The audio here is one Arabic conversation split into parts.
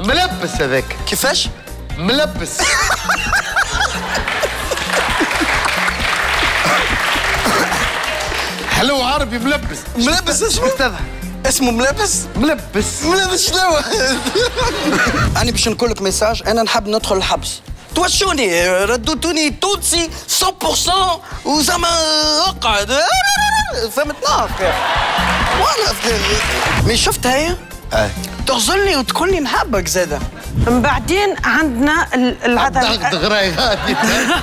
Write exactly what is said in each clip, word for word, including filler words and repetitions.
ملبس هذاك. كيفاش؟ ملبس. حلو عربي ملبس. ملبس اسمه؟ اسمه ملبس؟ ملبس. ملبس شنو؟ أنا باش نقول لك ميساج، أنا نحب ندخل الحبس. توشوني ردوتوني تونسي مية بالمية وزعما اقعد فهمتنا ولا مي شفتها هي؟ اي تغزلني وتقول لي نحبك زاده. من بعدين عندنا العذاب. دغراي غادي.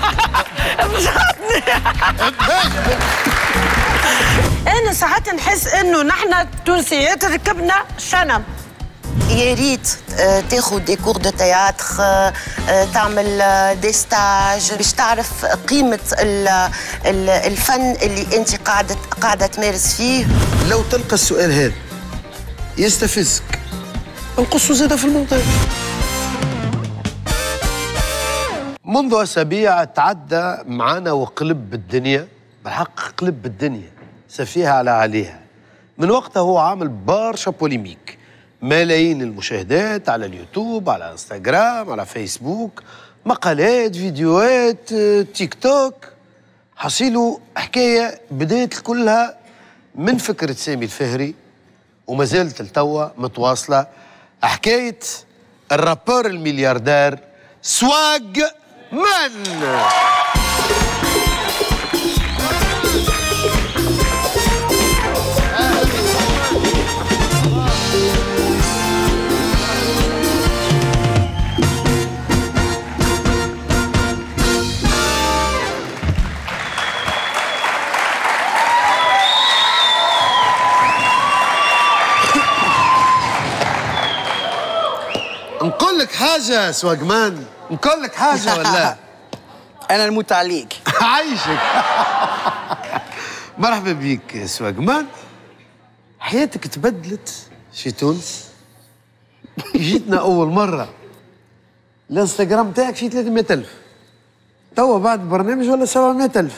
انا ساعات نحس انه نحن التونسيات ركبنا شنب. يا ريت تاخذ دي كور دو تياتر، تعمل دي ستاج باش تعرف قيمه الفن اللي انت قاعده قاعده تمارس فيه. لو تلقى السؤال هذا يستفزك انقصوا زاده في المونتاج. منذ اسابيع تعدى معنا وقلب بالدنيا، بالحق قلب بالدنيا سفيها على عليها. من وقتها هو عامل برشا بوليميك، ملايين المشاهدات على اليوتيوب، على انستغرام، على فيسبوك، مقالات، فيديوهات، تيك توك. حصيله حكايه بدات كلها من فكره سامي الفهري وما زالت لتوا متواصله، حكايه الرابور الملياردير سواق من. نقول لك حاجة سواقمان، نقول لك حاجة ولا؟ أنا نموت عليك. عايشك. مرحبا بيك سواقمان. حياتك تبدلت في تونس. جيتنا أول مرة الانستغرام تاعك فيه ثلاثمائة ألف، توا بعد برنامج ولا سبعمائة ألف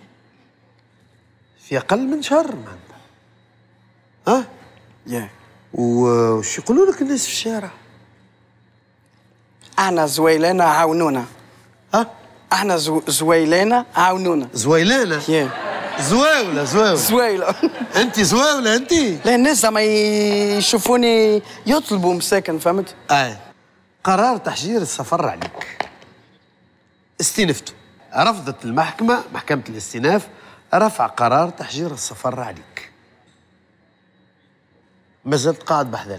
في أقل من شهر معناتها. ها؟ يا وش يقولوا لك الناس في الشارع؟ احنا زويلانة عاونونا. ها؟ احنا زو... زويلانة عاونونا. زويلانة؟ yeah. زواولة زواولة زويلة. انت زواولة انت؟ لا الناس زعما يشوفوني يطلبوا مساكن فهمت؟ اي قرار تحجير السفر عليك استنفته، رفضت المحكمة، محكمة الاستئناف رفع قرار تحجير السفر عليك. ما زلت قاعد بحذان.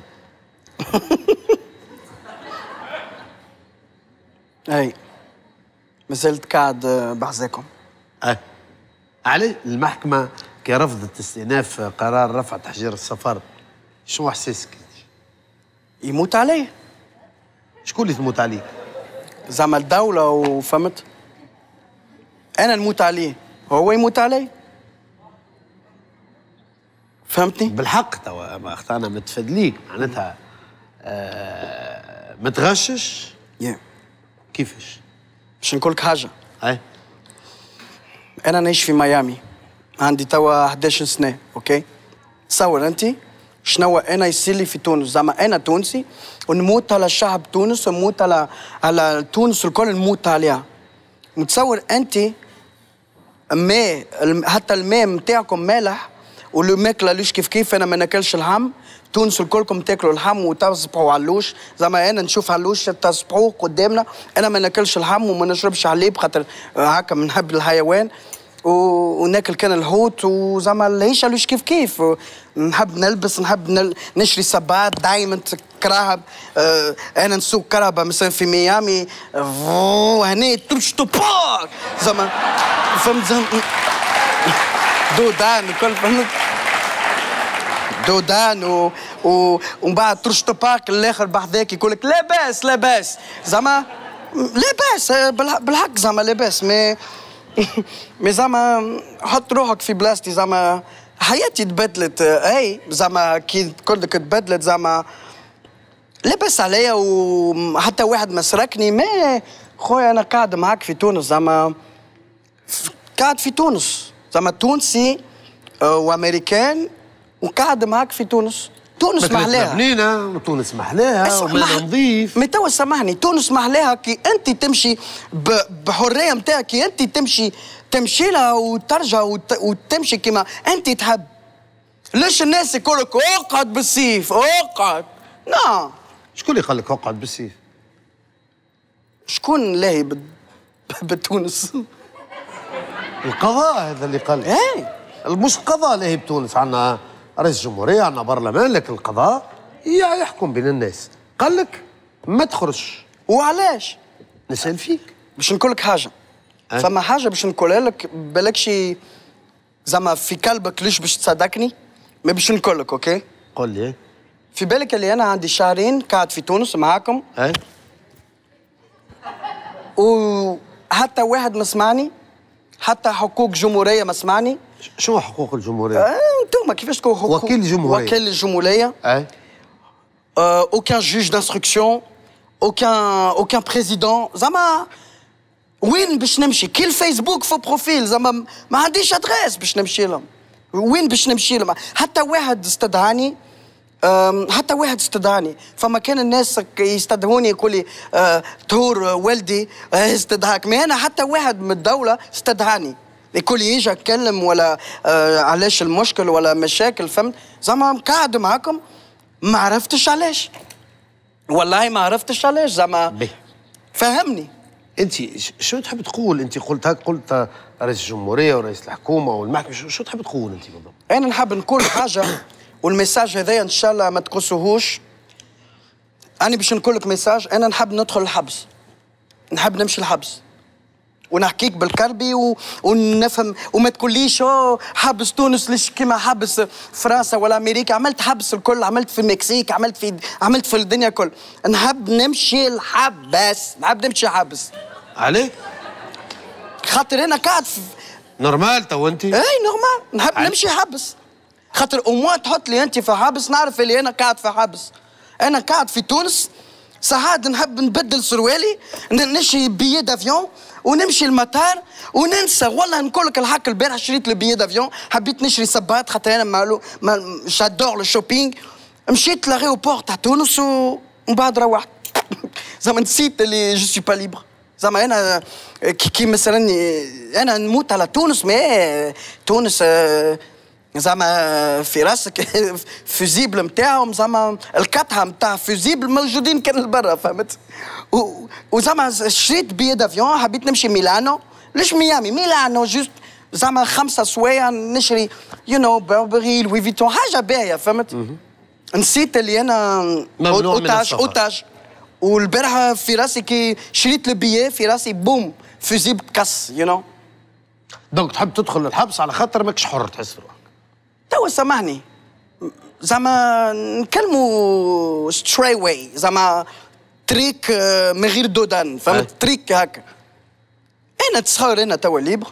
اي ما زلت قاعد بحذاكم. اي عليه المحكمة كي رفضت استئناف قرار رفع تحجير السفر، شو احساسك؟ يموت عليه. شكون اللي تموت عليه؟ زعما الدولة وفهمت؟ أنا نموت عليه، هو يموت علي. فهمتني؟ بالحق توا ما اختارنا متفادليك معناتها آه متغشش. yeah. كيفاش؟ باش نقول لك حاجة. اي أنا نعيش في ميامي، عندي توا إحدى عشرة سنة، أوكي؟ تصور أنت شنو أنا يصير لي في تونس، زعما أنا تونسي ونموت على شعب تونس ونموت على على تونس الكل نموت عليها. متصور أنت ماء حتى الماء نتاعكم مالح والماكلة ليش كيف كيف أنا ما ناكلش اللحم، تونس الكلكم تاكلوا اللحم وتصبحوا علوش، زعما أنا نشوف علوش تصبحوا قدامنا، أنا ما ناكلش اللحم وما نشربش حليب خاطر هكا نحب الحيوان وناكل كان الحوت وزعما العيشه ليش كيف كيف، نحب نلبس نحب نل... نشري سبات دايموند كراهب. آه انا نسوق كرهبه مثلا في ميامي هنا تمشي توباك زعما فهمت زعما دودان وكل فهمت دودان و... و... ومن بعد ترش توباك الاخر بحذاك يقول لك لاباس لاباس زعما لاباس بالحق زعما لاباس مي مي زعما حط روحك في بلاصتي زعما حياتي تبدلت. اي زعما كي كلك تبدلت زعما لاباس عليا وحتى واحد ما سرقني. ما خويا انا قاعد معاك في تونس زعما قاعد في تونس زعما تونسي وامريكان وقاعد معاك في تونس تونس محلاها بنينه وتونس محلاها ومانا نظيف. مي توا سامحني، تونس محلاها كي انت تمشي بحريه نتاعك، كي انت تمشي تمشي لها وترجع وت... وتمشي كيما انت تحب. ليش الناس يقول لك اقعد بالسيف اقعد؟ لا. شكون اللي قال لك اقعد بالسيف؟ شكون لاهي ب... بتونس؟ القضاء هذا اللي قال. ايه مش القضاء لاهي بتونس، عندنا رئيس جمهوريه، عندنا برلمان، لكن القضاء يحكم بين الناس. قال لك ما تخرجش. وعلاش؟ نسأل فيك. باش نقول لك حاجه. أه؟ فما حاجه باش نقولها لك، بالكش زعما في قلبك ليش باش تصدقني؟ ما باش نقول لك اوكي؟ قول لي. في بالك اللي انا عندي شهرين قاعد في تونس معاكم. اي. وحتى واحد ما سمعني، حتى حقوق جمهوريه ما سمعني. شو حقوق الجمهوريه؟ آه، انتوما كيفاش تكون حقوق؟ وكيل الجمهوريه. وكيل الجمهوريه. اي. Euh, aucun juge d'instruction, aucun, aucun président. زعما وين باش نمشي؟ كي الفيسبوك في بروفيل زعما ما عنديش ادريس باش نمشي لهم. وين باش نمشي لهم؟ حتى واحد استدعاني، حتى واحد استدعاني، فما كان الناس يستدعوني يقول لي أه طهور والدي استدعاك، مي انا حتى واحد من الدوله استدعاني يقول لي يجي اتكلم ولا أه علاش المشكل ولا مشاكل، فهمت؟ زعما قاعد معاكم ما عرفتش علاش، والله ما عرفتش علاش زعما. فهمني. انت شو تحب تقول؟ انت قلت هاك، قلت رئيس الجمهوريه ورئيس الحكومه والمحكمه، شو تحب تقول انت بالضبط؟ انا نحب نقول حاجه، والميساج هذايا ان شاء الله ما تقصوهوش. انا باش نقول لك ميساج، انا نحب ندخل الحبس، نحب نمشي الحبس ونحكيك بالكربي و... ونفهم، وما تقوليش اوه حبس تونس ليش كيما حبس فرنسا ولا امريكا. عملت حبس الكل، عملت في المكسيك، عملت في عملت في الدنيا كل. نحب نمشي الحبس، نحب نمشي حبس. عليك؟ خاطر انا قاعد في نورمال تو انت؟ اي نورمال، نحب عليك. نمشي حبس خاطر أموا تحط لي انت في حبس نعرف اللي انا قاعد في حبس. انا قاعد في تونس ساعات نحب نبدل سروالي، نشري بيي دافيون ونمشي المطار وننسى. والله نقول لك الحق، البارح شريت لي بيي دافيون، حبيت نشري صباط خاطر انا مالو ما جادور لو شوبينغ. مشيت لاغيوبور تاع تونس ومن بعد روحت. زعما نسيت اللي جو سي با ليبر. زعما انا كي مثلا انا نموت على تونس، مي تونس زعما في راسك فوزيبل نتاعهم، زعما القطعه نتاع فوزيبل موجودين كان لبرا، فهمت؟ وزعما شريت بيي دافيون، حبيت نمشي ميلانو، ليش ميامي؟ ميلانو جوست زعما خمسه سوايع نشري يو نو بربري لوي فيتون، حاجه باهيه، فهمت؟ نسيت اللي انا اوتاج اوتاج. والبارحه في راسي كي شريت البيي في راسي بوم فوزيبل كاس، يو نو. دونك تحب تدخل الحبس على خاطر ماكش حر تحس روحك. توا سامحني، زعما نكلموا ستري واي، زعما تريك من غير دودان، فهمت؟ تريك هكا. انا تصور انا توا ليبر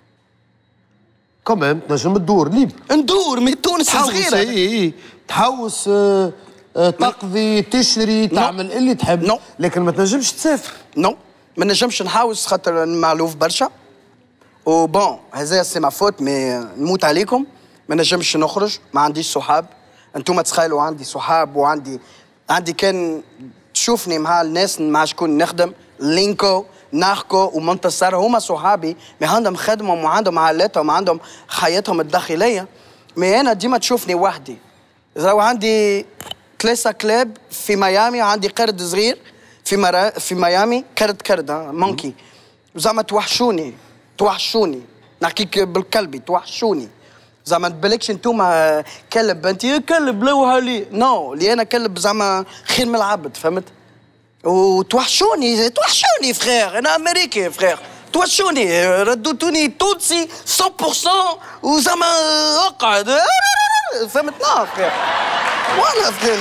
كمان تنجم تدور ليبر. ندور من تونس صغيره. اي اي تحوس، آه آه تقضي، تشري، تعمل اللي تحب. نو. لكن ما تنجمش تسافر. نو، ما نجمش نحوس خاطر معلوف برشا. وبون هذا سي ما فوت، مي نموت عليكم. ما نجمش نخرج، ما عنديش صحاب. انتم تخيلوا عندي صحاب وعندي عندي كان تشوفني مع الناس مع شكون نخدم، لينكو ناركو ومنتصر، هما صحابي، ما عندهم خدمهم وعندهم عائلاتهم وعندهم حياتهم الداخليه. مي انا ديما تشوفني وحدي. راهو عندي ثلاثه كلاب في ميامي، عندي قرد صغير في مرا في ميامي، كرد كرد مونكي. زعما توحشوني توحشوني، نحكيك بالقلبي توحشوني. زعما تبالكش انتوما كلب، انت كلب لوها لي نو، اللي انا كلب زعما خير من العبد، فهمت؟ وتوحشوني توحشوني فخير، انا امريكي فخير، توحشوني ردوتوني تونسي مية بالمية وزعما اقعد، فهمت؟ لا فخير والله فخير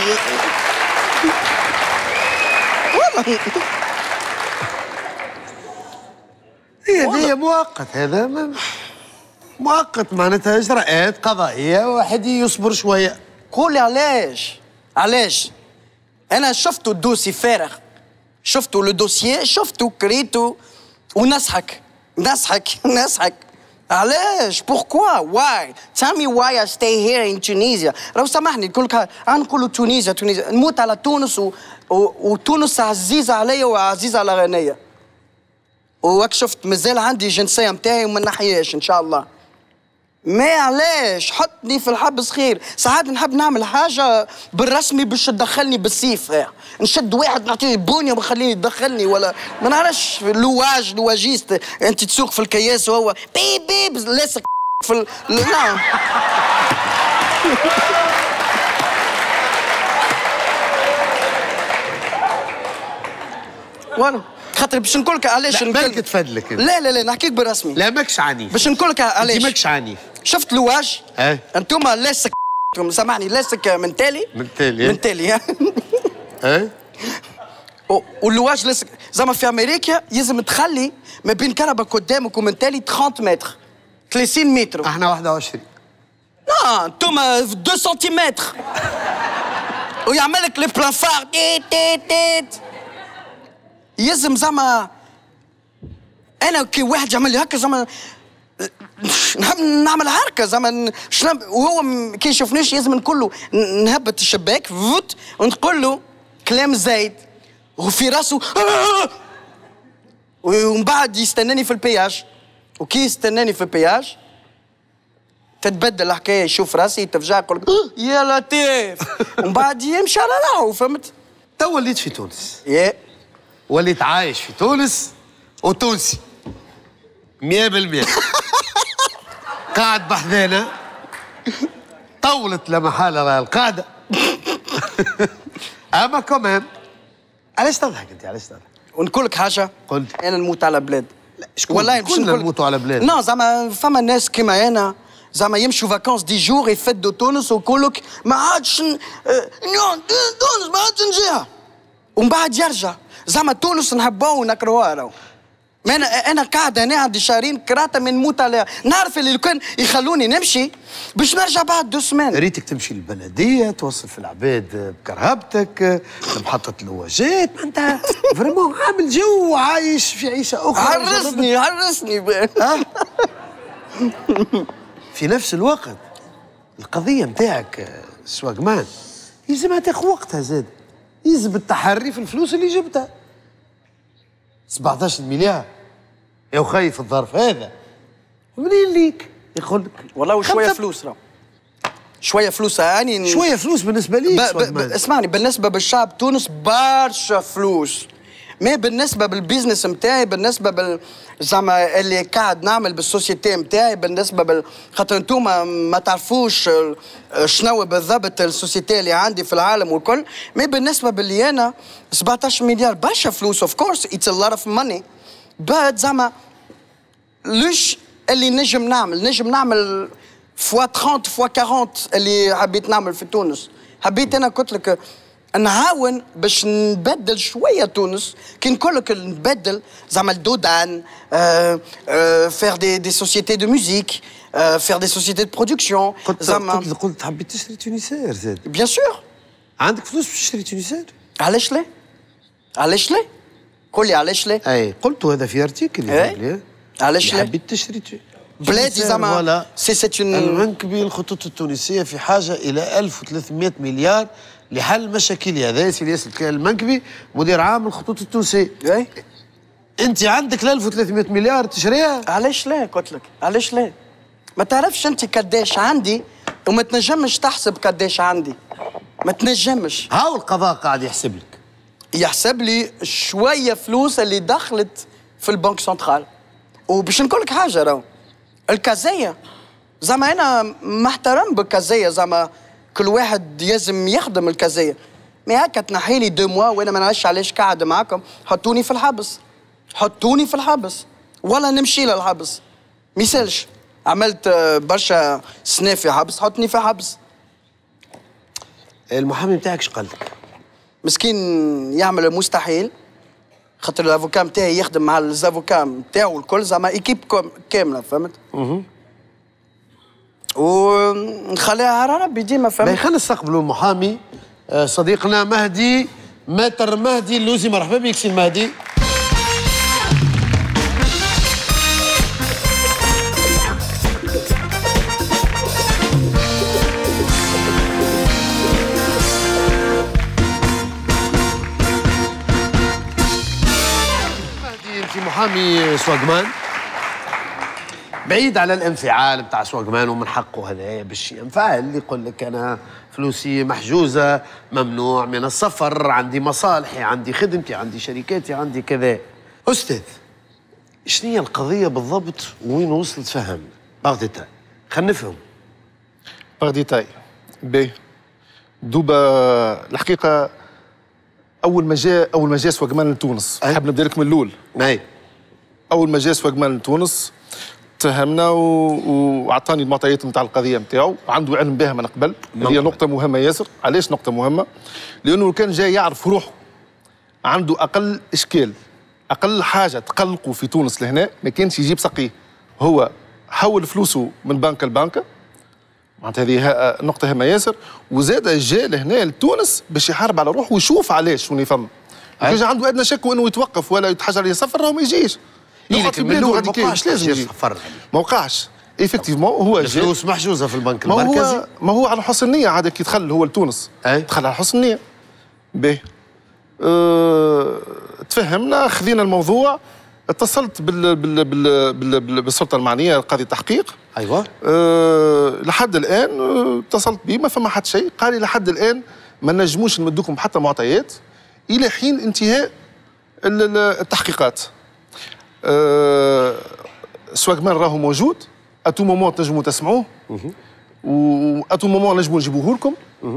والله. هي هي مؤقت، هذا مؤقت، معناتها اجراءات قضائيه، واحد يصبر شويه. قولي علاش؟ علاش؟ انا شفتو الدوسي فارغ، شفتو لو دوسيي، شفتو قريتو ونسحك نسحك نسحك علاش؟ بوركوا؟ واي؟ tell me why I stay here in Tunisia. راهو سامحني نقول لك انا نقولوا تونيزيا تونيزيا نموت على تونس و... و... وتونس عزيزه عليا وعزيزه على غنيه. وراك شفت مازال عندي جنسيه نتاعي وما نحياش ان شاء الله. ما علاش حطني في الحبس خير. ساعات نحب نعمل حاجه بالرسمي باش تدخلني بالسيف. نشد واحد نعطيه بونيه وخليني يدخلني ولا ما نعرفش لواج لواجيست. انت تسوق في الكياس وهو بيب بيب لاسك في ال... نعم. وانا خاطر باش نقول لك علاش بالك تفدلك. لا لا لا نحكيك بالرسمي. لا ماكش عنيف. باش نقول لك علاش. انت ماكش عنيف. شفت لواج؟ ايه انتم لاسك سامحني لاسك من تالي من تالي من تالي ايه واللواج لاسك زعما في امريكا يلزم تخلي ما بين كرهبه قدامك ومن تالي ثلاثين متر ثلاثين متر. احنا واحد وعشرين. لا انتم اثنين سنتيمتر ويعمل لك لي بلان فار تيت تيت تيت. يلزم زعما انا كي واحد يعمل لي هكا زعما نحب نعمل حركه زعما شنب وهو كي يشوفنيش لازم نقول له نهبط الشباك فوت ونقول له كلام زايد وفي راسه ومن بعد يستناني في البياج. وكي يستناني في البياج تتبدل الحكايه يشوف راسي يتفجع يقول لك يا لطيف ومن بعد يمشي على راهو. فهمت؟ تو وليت في تونس. يا وليت عايش في تونس وتونسي مية بالمية. قاعد بحذانا طولت لا محاله راهي القاعده. اما كمان علاش تضحك انت؟ علاش تضحك؟ ونقول لك حاجه. قلت انا نموت على بلاد. شكون والله باش كلنا نموتوا على بلاد. نو زعما فما ناس كيما انا زعما يمشوا فاكونس دي جور يفدوا تونس ويقول لك ما عادش تونس ما عادش نجيها ومن بعد يرجع. زعما تونس نحبوها ونكرهوها راهو. ما انا انا قاعد هنا عندي شهرين كراته من نموت عليها. نعرف اللي لو كان يخلوني نمشي باش نرجع بعد دو سمان. ريتك تمشي للبلديه توصل في العباد بكرهبتك لمحطه اللواجات. ما انت فريمون عامل جو وعايش في عيشه اخرى. عرسني عرسني في نفس الوقت القضيه نتاعك سواقمان يلزمها تاخذ وقتها زاد. يلزم التحري في الفلوس اللي جبتها. سبعطاش مليار يا وخي في الظرف هذا منين ليك؟ يقول لك والله وشويه فلوس راهو. شويه فلوس يعني شويه فلوس بالنسبه ليك. اسمعني بالنسبه بالشعب تونس برشا فلوس. ما بالنسبه بالبيزنس نتاعي بالنسبه بال زعما اللي قاعد نعمل بالسوسيتي نتاعي بالنسبه بال خاطر انتوما ما تعرفوش شنو بالضبط السوسيتي اللي عندي في العالم والكل. ما بالنسبه باللي انا سبعطاش مليار برشا فلوس اوف كورس اتس ا لوت اوف ماني بات زعما ليش اللي نجم نعمل نجم نعمل فوا ثلاثين فوا أربعين اللي حبيت نعمل في تونس. حبيت انا قلت لك نعاون باش نبدل شويه تونس. كي نقول لك نبدل زعما الدودان فير دي دي سوسيتي دو ميوزيك فير دي سوسيتي دو برودكسيون. زعما قلت قلت حبيت تشري تونسير زاد. بيان سور عندك فلوس باش تشري تونسير؟ علاش لا؟ علاش لا؟ قول لي علاش لا؟ اي قلت هذا في ارتيكل. اي علاش لا؟ حبيت تشري بلادي زعما سي سيت اون. المنكبي الخطوط التونسيه في حاجه الى ألف وثلاثمئة مليار لحل مشاكلها. هذا سي ياسر المنكبي مدير عام الخطوط التونسيه. اي انت عندك ألف وثلاثمئة مليار تشريها؟ علاش لا؟ قلت لك علاش لا؟ ما تعرفش انت قداش عندي وما تنجمش تحسب قداش عندي. ما تنجمش. هاو القضاء قاعد يحسب لك. يحسب لي شويه فلوس اللي دخلت في البنك سنترال. وباش نقول لك حاجه راهو الكازيه زعما انا محترم بالكازيه زعما كل واحد يلزم يخدم الكازيه. مي هكا تنحي لي دو موا وانا ما نعرفش علاش قاعد معاكم. حطوني في الحبس حطوني في الحبس ولا نمشي للحبس. ما يسالش عملت برشا سنة في حبس حطني في حبس. المحامي نتاعك اش قال لك؟ مسكين يعمل المستحيل خاطر الافوكا نتاعي يخدم مع الافوكا نتاعو الكل زعما ايكيب كامله. فهمت؟ اها ونخليها على ربي ديما. فهمت؟ خلينا نستقبلوا المحامي صديقنا مهدي ماتر مهدي اللوزي. مرحبا بك سي المهدي. محامي سواقمان بعيد على الانفعال بتاع سواقمان، ومن حقه هذا باش ينفعل، يقول لك انا فلوسي محجوزه، ممنوع من السفر، عندي مصالحي، عندي خدمتي، عندي شركاتي، عندي كذا. استاذ، شنو هي القضيه بالضبط وين وصلت؟ فهمنا باغ ديتاي، خلينا نفهم. باغ ديتاي باهي. دوبا الحقيقه اول ما جاء اول ما جاء سواقمان لتونس، نحب نبدا لك من الاول. اي اول ما جاء سواقمان لتونس تهمنا واعطاني المعطيات نتاع القضيه نتاعو، عنده علم بها من قبل. هي نقطه مهمه ياسر. علاش نقطه مهمه؟ لانه كان جاي يعرف روحه، عنده اقل اشكال، اقل حاجه تقلقوا في تونس لهنا ما كانش يجيب سقيه. هو حول فلوسه من بنك لبنك، معناتها هذه نقطه هامه ياسر. وزاد جاء لهنا لتونس باش يحارب على روحه ويشوف علاش شنو يفهم. كان عنده ادنى شك انه يتوقف ولا يتحجر عليه سفر راهو ما يجيش. يقعد في بلاده غادي كاش لازم يجي. ما وقعش ايفيكتيفمون. هو جا الفلوس محجوزه في البنك ما المركزي. هو ما هو على حسن نيه عاد كي دخل هو لتونس. دخل على حسن نيه. باهي. أه... تفهمنا، خذينا الموضوع، اتصلت بال بال بال بال بال بالسلطه المعنيه قاضي التحقيق. ايوه. أه... لحد الان اتصلت به ما فما حتى شيء. قال لي لحد الان ما نجموش نمدوكم حتى معطيات الى حين انتهاء التحقيقات. أه... سواقمان راهو موجود، اتو مومون تنجموا تسمعوه، واتو مومون نجموا نجيبوه لكم.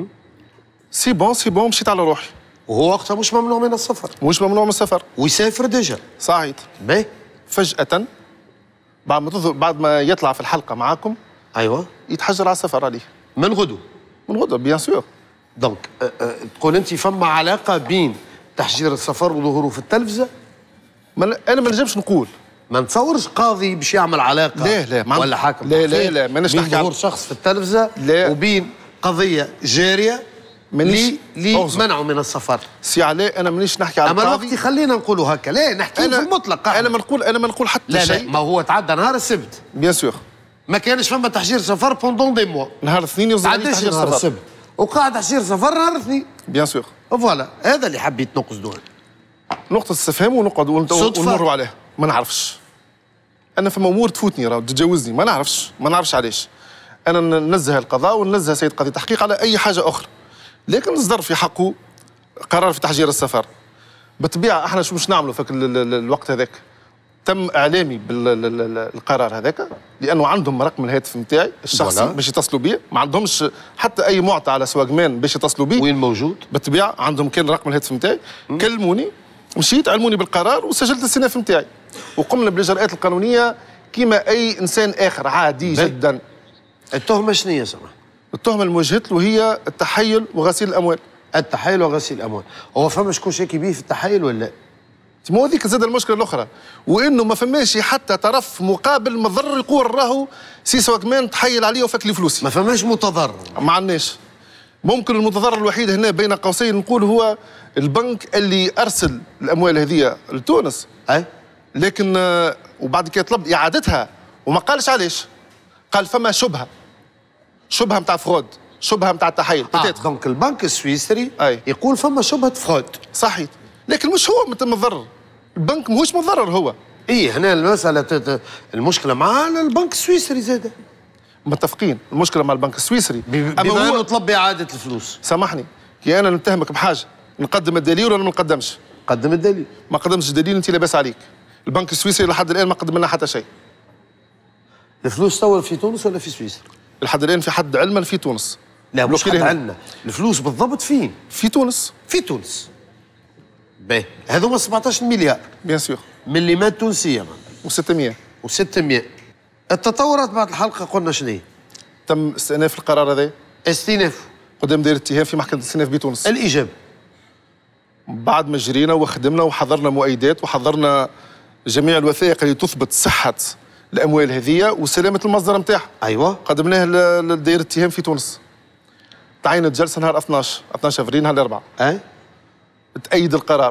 سي بون سي بون، مشيت على روحي. وهو وقتها مش ممنوع من السفر. مش ممنوع من السفر. ويسافر ديجا. صحيح. باهي. فجأة بعد ما تظهر بعد ما يطلع في الحلقة معاكم، ايوه، يتحجر على السفر عليه. من غدو. من غدو بيان سور. دونك أه أه تقول انت فما علاقة بين تحجير السفر وظهوره في التلفزة؟ من انا ما نجمش نقول. ما نتصورش قاضي باش يعمل علاقة. لا لا ولا حاكم. لا لا لا ماناش نحكي نحكي بين ظهور شخص في التلفزة لا. وبين قضية جارية لي لي منعه من السفر. سي علاء انا مانيش نحكي على اما الوقت خلينا نقولوا هكا، لا نحكي في المطلق. انا ما نقول انا ما نقول حتى لا شيء. لا ما هو تعدى نهار السبت. بيان سور. ما كانش فما تحجير سفر بوندون دي موا. نهار الاثنين يوصل تحجير نهار السبت وقاعد تحجير سفر نهار الاثنين. بيان سور. فوالا هذا اللي حبيت نقصدوه. نقطة استفهام ونقعد ونمروا عليها. ما نعرفش. انا فما امور تفوتني راه تتجاوزني، ما نعرفش ما نعرفش علاش. انا ننزه القضاء وننزه سيد قاضي التحقيق على اي حاجة اخرى. لكن اصدر في حقه قرار في تحجير السفر. بالطبيعه احنا شو مش نعملوا في الوقت هذاك؟ تم اعلامي بالقرار هذاك لانه عندهم رقم الهاتف نتاعي الشخصي باش يتصلوا بيه، ما عندهمش حتى اي معطى على سواقمان باش يتصلوا بيه. وين موجود؟ بالطبيعه عندهم كان رقم الهاتف نتاعي، كلموني، مشيت علموني بالقرار وسجلت الاستئناف نتاعي، وقمنا بالاجراءات القانونيه كما اي انسان اخر عادي بي. جدا. التهمه شنو هي سمح؟ التهمه الموجهه له هي التحيل وغسيل الاموال. التحايل وغسيل الاموال، هو فما شكون شاكي بيه في التحايل ولا لا؟ ما هو ذيك زاد المشكله الاخرى، وانه ما فماش حتى طرف مقابل مضر يقول راهو سي سواقمان تحيل عليه وفك لي فلوسي. ما فماش متضرر. ما عندناش. ممكن المتضرر الوحيد هنا بين قوسين نقول هو البنك اللي ارسل الاموال هذه لتونس. اي. لكن وبعد كده طلب اعادتها وما قالش علاش. قال فما شبهه. شبهه نتاع فرود. شبهه نتاع التحيل. آه دونك البنك السويسري أي. يقول فما شبهه فرود. صحيح. لكن مش هو متضرر. البنك ماهوش متضرر هو. ايه هنا المساله المشكله مع البنك السويسري زاد. متفقين، المشكله مع البنك السويسري. بما انه طلب اعاده الفلوس. سامحني، كي انا نتهمك بحاجه نقدم الدليل ولا ما نقدمش؟ قدم الدليل. ما قدمش الدليل انت لاباس عليك. البنك السويسري لحد الان ما قدم لنا حتى شيء. الفلوس توا في تونس ولا في سويسرا؟ لحد الان في حد علما في تونس. لا مش حد علمنا، الفلوس بالضبط فين؟ في تونس. في تونس. باهي، هذوما سبعطاش مليار. بيان سور. مليمات تونسيه و600 و600. التطورات بعد الحلقه قلنا شنو هي؟ تم استئناف القرار هذا. استئناف. قدام دائره اتهام في محكمه الاستئناف بتونس. الاجابه. بعد ما جرينا وخدمنا وحضرنا مؤيدات وحضرنا جميع الوثائق اللي تثبت صحه الاموال هذه وسلامه المصدر نتاعها. ايوه. قدمناه لدائره اتهام في تونس. تعينت جلسه نهار اثناش اثناش افريل نهار الاربعاء. اي. تأيد القرار.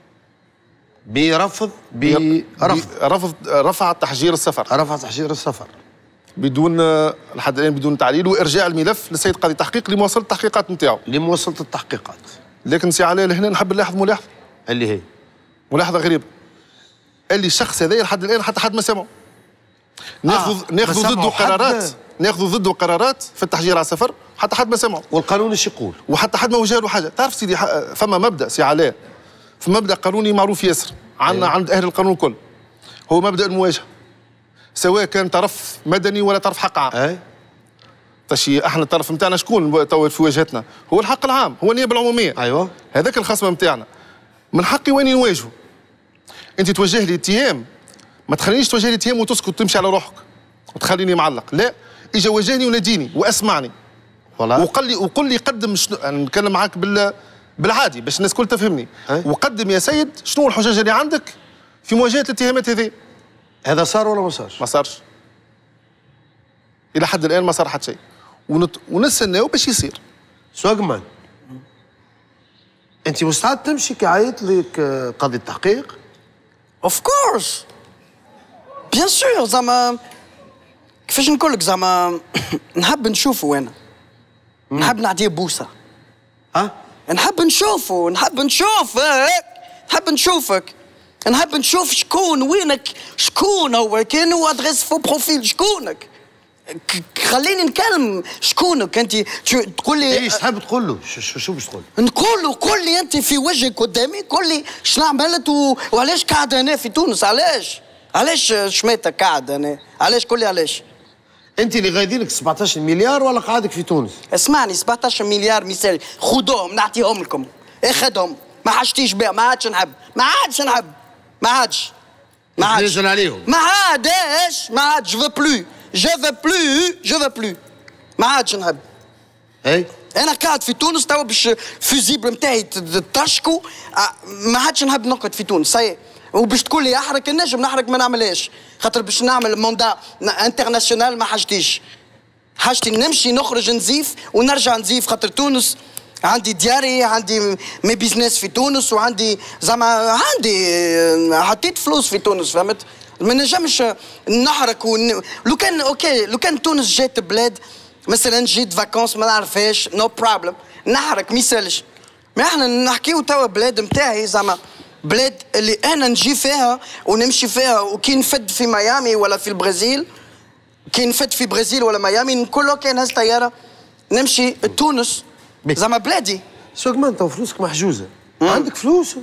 برفض برفض رفض رفع تحجير السفر. رفع تحجير السفر. بدون لحد الان بدون تعليل وارجاع الملف للسيد قاضي التحقيق لمواصله التحقيقات نتاعو. لمواصله التحقيقات. لكن سي علاء هنا نحب نلاحظ ملاحظه. اللي هي؟ ملاحظه غريبه. اللي الشخص هذا لحد الان حتى حد ما سمعه. ناخذ آه. ناخذ ما ضده سمعوا حد؟ قرارات، ناخذ ضده قرارات في التحجير على السفر حتى حد ما سمعه. والقانون ايش يقول؟ وحتى حد ما وجه له حاجه. تعرف سيدي فما مبدا سي علاء، في مبدا قانوني معروف ياسر عندنا عند اهل القانون الكل، هو مبدا المواجهه، سواء كان طرف مدني ولا طرف حق عام. اي تشي احنا الطرف نتاعنا شكون توا في واجهتنا؟ هو الحق العام، هو النيابه العموميه. ايوه هذاك الخصم نتاعنا، من حقي واني نواجهه. انت توجه لي اتهام، ما تخلينيش توجه لي اتهام وتسكت وتمشي على روحك وتخليني معلق، لا، اجا واجهني وناديني واسمعني. والله وقل لي وقل لي قدم شنو، انا نتكلم معاك بال بالعادي باش الناس الكل تفهمني. أي؟ وقدم يا سيد شنو الحجج اللي عندك في مواجهه الاتهامات هذه. هذا صار ولا ما صارش؟ ما صارش. الى حد الان ما صار حتى شيء. ونت... ونستناو باش يصير. سوغمان انت مستعد تمشي كي عيط لك قاضي التحقيق؟ اوف كورس بيان سور. زعما كيفاش نقول لك، زعما نحب نشوفه انا، نحب نعطيه بوسه، ها؟ نحب نشوفه، نحب نشوف هيك، نحب نشوفك، نحب نشوف شكون وينك، شكون هو، كان هو ادريس فو بروفيل، شكونك؟ خليني نكلم، شكونك انت؟ تقول لي ايش تحب تقول له؟ شو شو باش تقول؟ نقول له قول لي انت في وجهك قدامي، قول لي شنو عملت و... وعلاش قاعد هنا في تونس؟ علاش؟ علاش شميتك قاعد هنا؟ علاش؟ قول لي علاش؟ انت اللي غايدينك سبعطاش مليار ولا قاعدك في تونس؟ اسمعني، سبعطاش مليار مثالي، خذوهم نعطيهم لكم، اخذهم، ما حاجتيش بها، ما عادش نحب، ما عادش نحب، ما عادش ما عادش تنزل عليهم؟ ما عادش ما عادش، جو بلو جو بلو جو بلو ما عادش نحب. اي انا قاعد في تونس توا باش فيزيبل نتاعي تشكو، ما عادش نحب نقعد في تونس سي. وباش تقول لي احرق النجم نحرق، ما نعملهاش، خاطر باش نعمل موندا انترناسيونال ما حاجتيش، حاجتي نمشي نخرج نزيف ونرجع نزيف، خاطر تونس عندي دياري، عندي مي بيزنس في تونس، وعندي زعما عندي حطيت فلوس في تونس، فهمت؟ ما نجمش نحرك ون... لو كان اوكي، لو كان تونس جات بلاد مثلا جيت فاكونس ما نعرفهاش، نو no بروبلم، نحرك ما يسالش. ما احنا نحكيو توا بلاد نتاعي، زعما بلاد اللي انا نجي فيها ونمشي فيها، وكي نفد في ميامي ولا في البرازيل، كي نفد في برازيل ولا ميامي، نقول اوكي نهز طياره نمشي تونس، زعما بلادي. سوغمان تو فلوسك محجوزه، عندك فلوس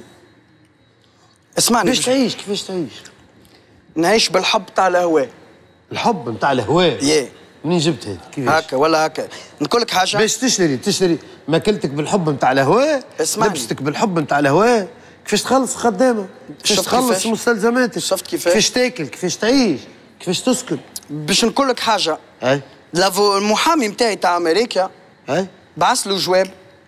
اسمعني، باش تعيش كيفاش تعيش؟ نعيش بالحب تاع الهواء. الحب نتاع الهواء؟ ياه منين جبت هذا؟ كيفاش؟ هكا ولا هكا. نقول لك حاجه، باش تشتري تشتري ماكلتك بالحب نتاع الهواء، اسمعني، لبستك بالحب نتاع الهواء، كيفاش تخلص خدامه، كيفاش تخلص مستلزماتك، شفت كيفاش؟ كيفاش تاكل، كيفاش تعيش، كيفاش تسكن. باش نقول لك حاجه، اي لافو المحامي نتاعي تاع امريكا اي بعث له جواب،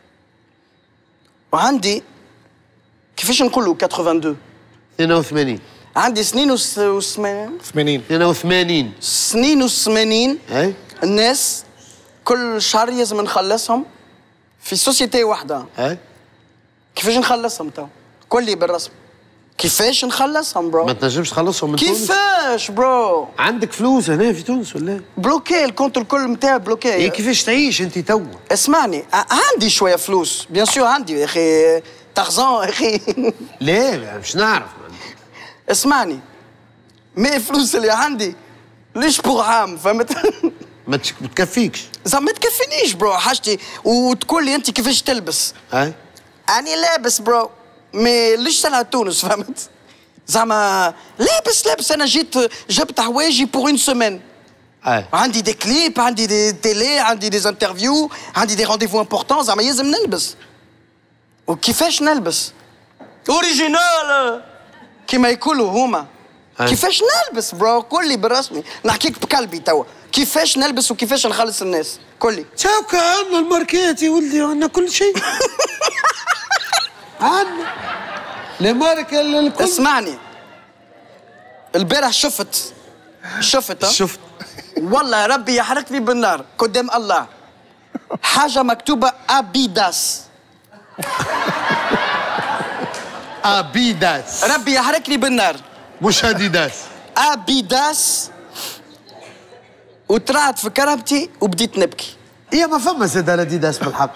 وعندي كيفاش نقولوا اثنين وثمانين اثنين وثمانين عندي سنين وثمانين ثمانين اثنين وثمانين سنين وثمانين اي الناس كل شهر لازم نخلصهم في سوسيتي واحده. اي كيفاش نخلصهم تو؟ قول لي بالرسم كيفاش نخلصهم برو؟ ما تنجمش تخلصهم من تونس؟ كيفاش برو؟ عندك فلوس هنا في تونس ولا؟ بلوكي الكونت الكل نتاعي بلوكي. إيه كيفاش تعيش انت توا؟ اسمعني، عندي شويه فلوس بيان سور، عندي يا اخي تارزان يا اخي. لا مش نعرف. اسمعني، مي فلوس اللي عندي ليش بوغ عام، فهمت؟ ما تكفيكش زعما ما تكفينيش برو حاجتي، وتقول لي انت كيفاش تلبس. اي اني لابس برو، مي ليش انا تونس، فهمت؟ زعما لابس لابس، انا جيت جبت حوايجي بور اون سيمين. اي عندي دي كليب، عندي دي تيلي، عندي دي انترفيو، عندي دي رونديفو امبورطون، زعما لازم نلبس. وكيفاش نلبس؟ اوريجينال كيما يقولوا هما. أي. كيفاش نلبس برو؟ قول لي بالرسمي، نحكيك بقلبي توا، كيفاش نلبس وكيفاش نخلص الناس؟ قول لي. تاوكا عندنا الماركات يا ولدي، عندنا كل شيء. عندنا لي ماركة الكل. اسمعني، البارح شفت شفت شفت والله ربي يحرقني بالنار قدام الله، حاجة مكتوبة أبيداس. ابيداس، ربي يحرقني بالنار، مش اديداس. أبيداس. وطلعت في كرهبتي وبديت نبكي. هي ما فما زاد اديداس بالحق،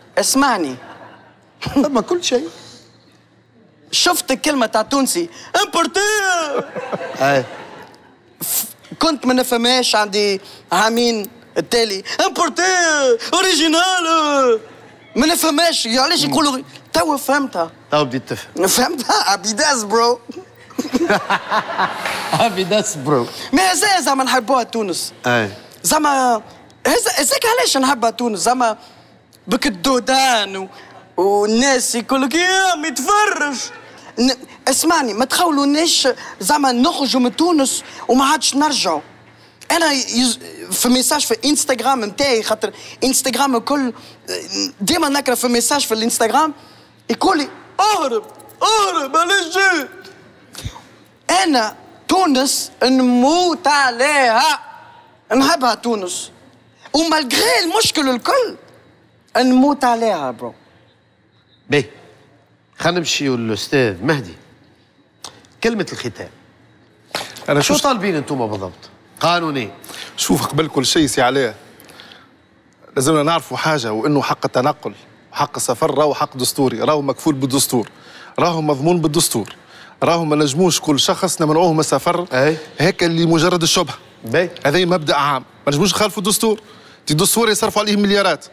اسمعني، فما كل شيء. شفت الكلمة تاع تونسي امبورتي. اي كنت ما نفهمهاش عندي عامين التالي امبورتي اوريجينال ما نفهمهاش علاش يقولوا توا فهمتها. تو بديت تفهم. فهمتها عبيداس برو. عبيداس برو. ما هذا زعما نحبوها تونس. اي زعما هذا هذاك علاش نحبها تونس زعما بك الدودان و... والناس يقول لك يا متفرج. ن... اسمعني ما تخولوناش زعما نخرجوا من تونس وما عادش نرجعوا. انا يز... في ميساج في انستغرام نتاعي خاطر انستغرام الكل ديما نقرا في ميساج في الانستغرام يقول لي اهرب اهرب علاش جيت. انا تونس نموت عليها نحبها تونس ومالغري المشكل الكل نموت عليها برو. باهي خلينا نمشيو للاستاذ مهدي. كلمة الختام انا شو شو طالبين انتم بالضبط؟ قانوني. شوف قبل كل شيء سي علاء لازمنا نعرفوا حاجه وانه حق التنقل وحق السفر راهو حق دستوري راهو مكفول بالدستور راهو مضمون بالدستور راهو ما نجموش كل شخص نمنعوه من السفر أي. هيك اللي مجرد الشبهه. باهي هذا مبدا عام ما نجموش نخالفوا الدستور. الدستور يصرفوا عليه مليارات.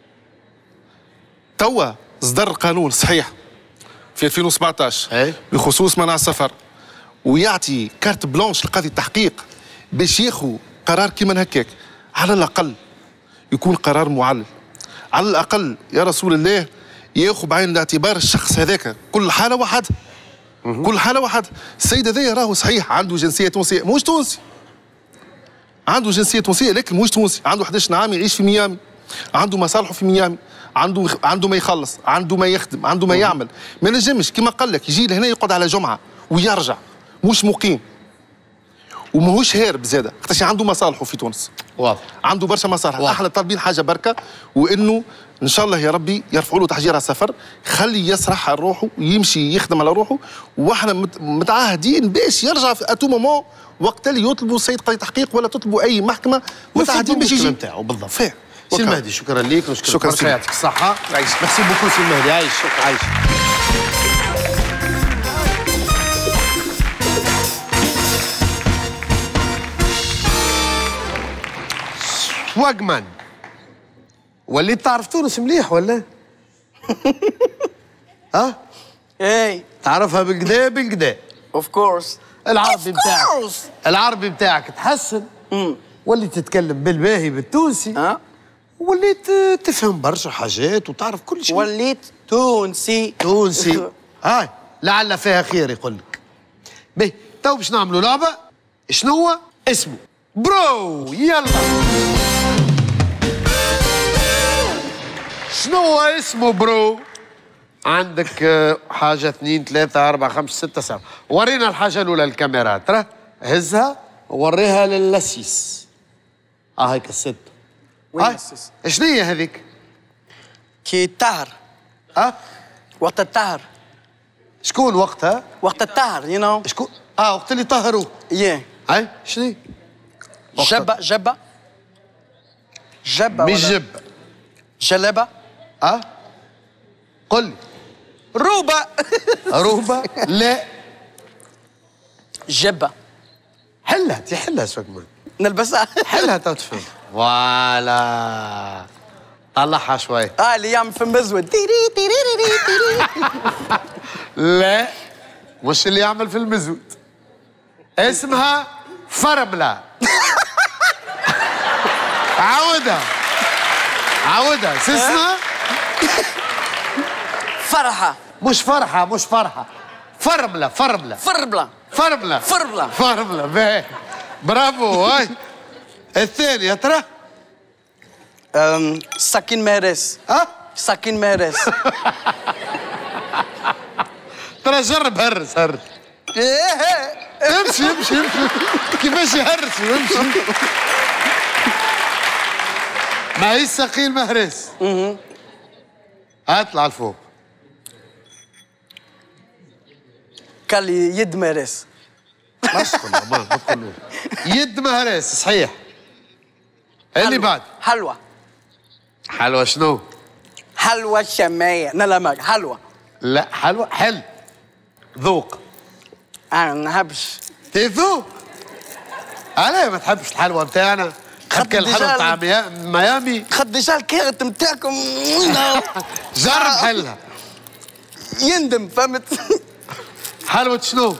توا صدر قانون صحيح في ألفين وسبعطاش أي. بخصوص منع السفر ويعطي كارت بلانش لقاضي التحقيق باش ياخذ قرار كيما هكاك. على الاقل يكون قرار معلل. على الاقل يا رسول الله ياخذ بعين الاعتبار الشخص هذاك كل حاله وحدها. كل حاله وحدها. السيد هذايا راهو صحيح عنده جنسيه تونسيه مش تونسي. عنده جنسيه تونسيه لكن مش تونسي. عنده أحد عشر عام يعيش في ميامي. عنده مصالحه في ميامي. عنده عنده ما يخلص عنده ما يخدم عنده ما يعمل. ما نجمش كما قال لك يجي لهنا يقعد على جمعه ويرجع مش مقيم وماهوش هارب زاده خاطر عنده مصالحه في تونس. واضح. عنده برشا مصالح. احنا طالبين حاجه بركه وانه ان شاء الله يا ربي يرفعوا له تحجير على السفر خلي يسرح على روحه ويمشي يخدم على روحه واحنا متعاهدين باش يرجع في اتو مومون وقت اللي يطلبوا السيد قاضي تحقيق ولا تطلبوا اي محكمه متعاهدين باش يجي نتاعو بالضبط. فاهم. سي المهدي شكرا ليك ونشكرك شكرا برشا يعطيك الصحة. عايش. ميرسي بوكو سي المهدي. عايش عايش. سواقمان وليت تعرف تونس مليح ولا؟ ها؟ اي تعرفها بالكدا بالكدا. اوف كورس. العربي بتاعك العربي بتاعك تحسن. وليت تتكلم بالباهي بالتونسي. ها؟ وليت تفهم برشا حاجات وتعرف كل شيء. وليت تونسي. تونسي. هاي لعل فيها خير يقول لك. باهي تو باش نعملوا لعبة. شنو هو؟ اسمه برو. يلا شنو هو اسمه برو؟ عندك حاجة اثنين ثلاثة أربعة خمسة ستة سبعة. ورينا الحاجة الأولى الكاميرا ترى هزها ووريها للسيس. اه هيك الست. وين هاي السيس؟ شنو هي هذيك؟ كي الطهر. اه وقت الطهر. شكون وقتها؟ وقت الطهر يو نو. شكون؟ اه وقت اللي طهروا. ياه. هاي شنو هي؟ جبة جبة جبة مش ولا جب. جلبة. اه قل لي. روبة. روبة. لا جبة. حلها تي حلها سوكمان. نلبسها. حلها تو تفهم. فوالا طلعها شوي. اه اللي يعمل فم اسود. تيري تيري تيري. لا مش اللي يعمل في المزود. اسمها فرملة. عودها عودها شو اسمها؟ فرحة. مش فرحة مش فرحة فرملة فرملة فربلة. فرملة فرملة. فرملة باهي برافو. هاي الثانية ترى أم، سكين مهرس. ها سكين مهرس. ترى جرب هرس هرس. امشي امشي امشي كيفاش يهرس ويمشي. ما هي السقيل مهرس. اطلع لفوق. قال لي يد مهرس. مسكن ما تقولوا يد مهرس صحيح. اللي بعد حلوة. حلوة شنو؟ حلوة شماية. لا لا ماك حلوة. لا حلوة حل ذوق. انا ما نحبش. تيفو علاه ما تحبش الحلوى نتاعنا؟ تحب الحلوى نتاع ميامي؟ خد ديجا الكارت نتاعكم. جرب حلها. يندم فهمت. حلوة شنو؟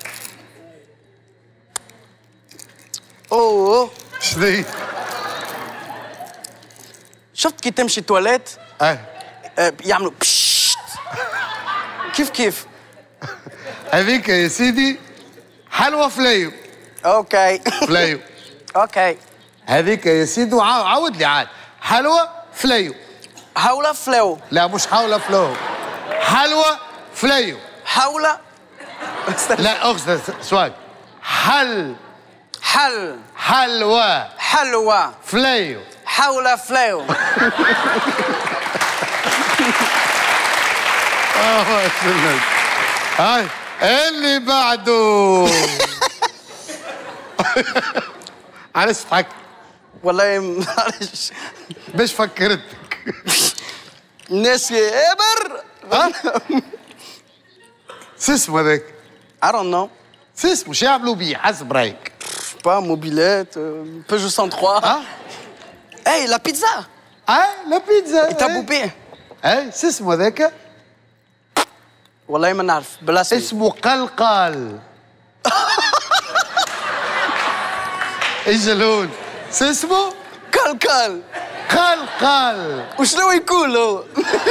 اوه شنو؟ شفت كي تمشي تواليت؟ اي آه يعملوا بشت. كيف كيف؟ هذيك يا سيدي حلوى فلايو. اوكي. فلايو. اوكي. هذيك يا سيدي عاود لي عاد. حلوى فلايو. حولة فلاو. لا مش حولة فلو. حلوى فلايو. حولة. لا اقصد سؤال. حل حل. حلوى حلوة. فلايو. حولة فلاو. اه هاي اللي بعده. علاش تضحك؟ والله معلش باش فكرتك. الناس ابر. ها؟ شو اسمه هذاك؟ I don't know. شو اسمه؟ شو يعملوا بيه حسب رايك؟ با موبيلات بيجو مية وثلاثة. ها؟ اي لا بيتزا. اه لا بيتزا. يتابوا بيه. اي شو اسمه هذاك؟ والله ما نعرف بالاسم. اسمه قلقال. اجلون شو اسمه؟ كالكال. قلقال. وشنو يكون هو؟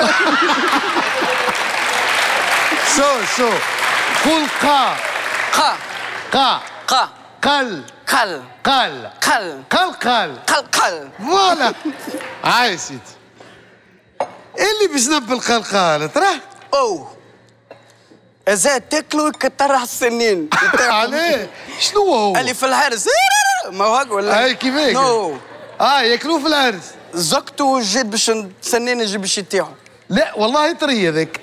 شو شو؟ قول قا قا قا قا قل قل قل قل قلقال. قل قل. فوالا. هاي سيدي اللي باش نبي القلقال تراه. اوه زاد تاكلوا يكترح السنين. عليه شنو هو؟ اللي في الحرس ما هو هكا ولا؟ هاي كيف هيك؟ نو اه ياكلوه في العرس. زقته جيت باش السنين يجي باش يتيحوا. لا والله طري هذاك.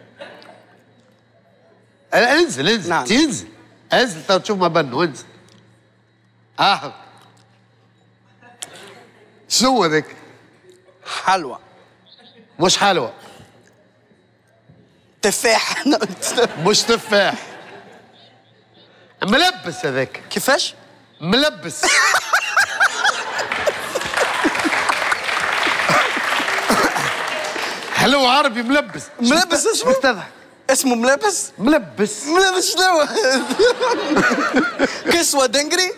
انزل انزل نعم. تنزل انزل تو تشوف ما بنو انزل. اه شنو هذاك؟ حلوة. مش حلوى. تفاح. مش تفاح. ملبس هذاك. كيفاش؟ ملبس. حلو عربي ملبس. ملبس اسمه؟ تضحك. اسمه ملبس؟ ملبس. ملبس شنو؟ كسوة دنقري؟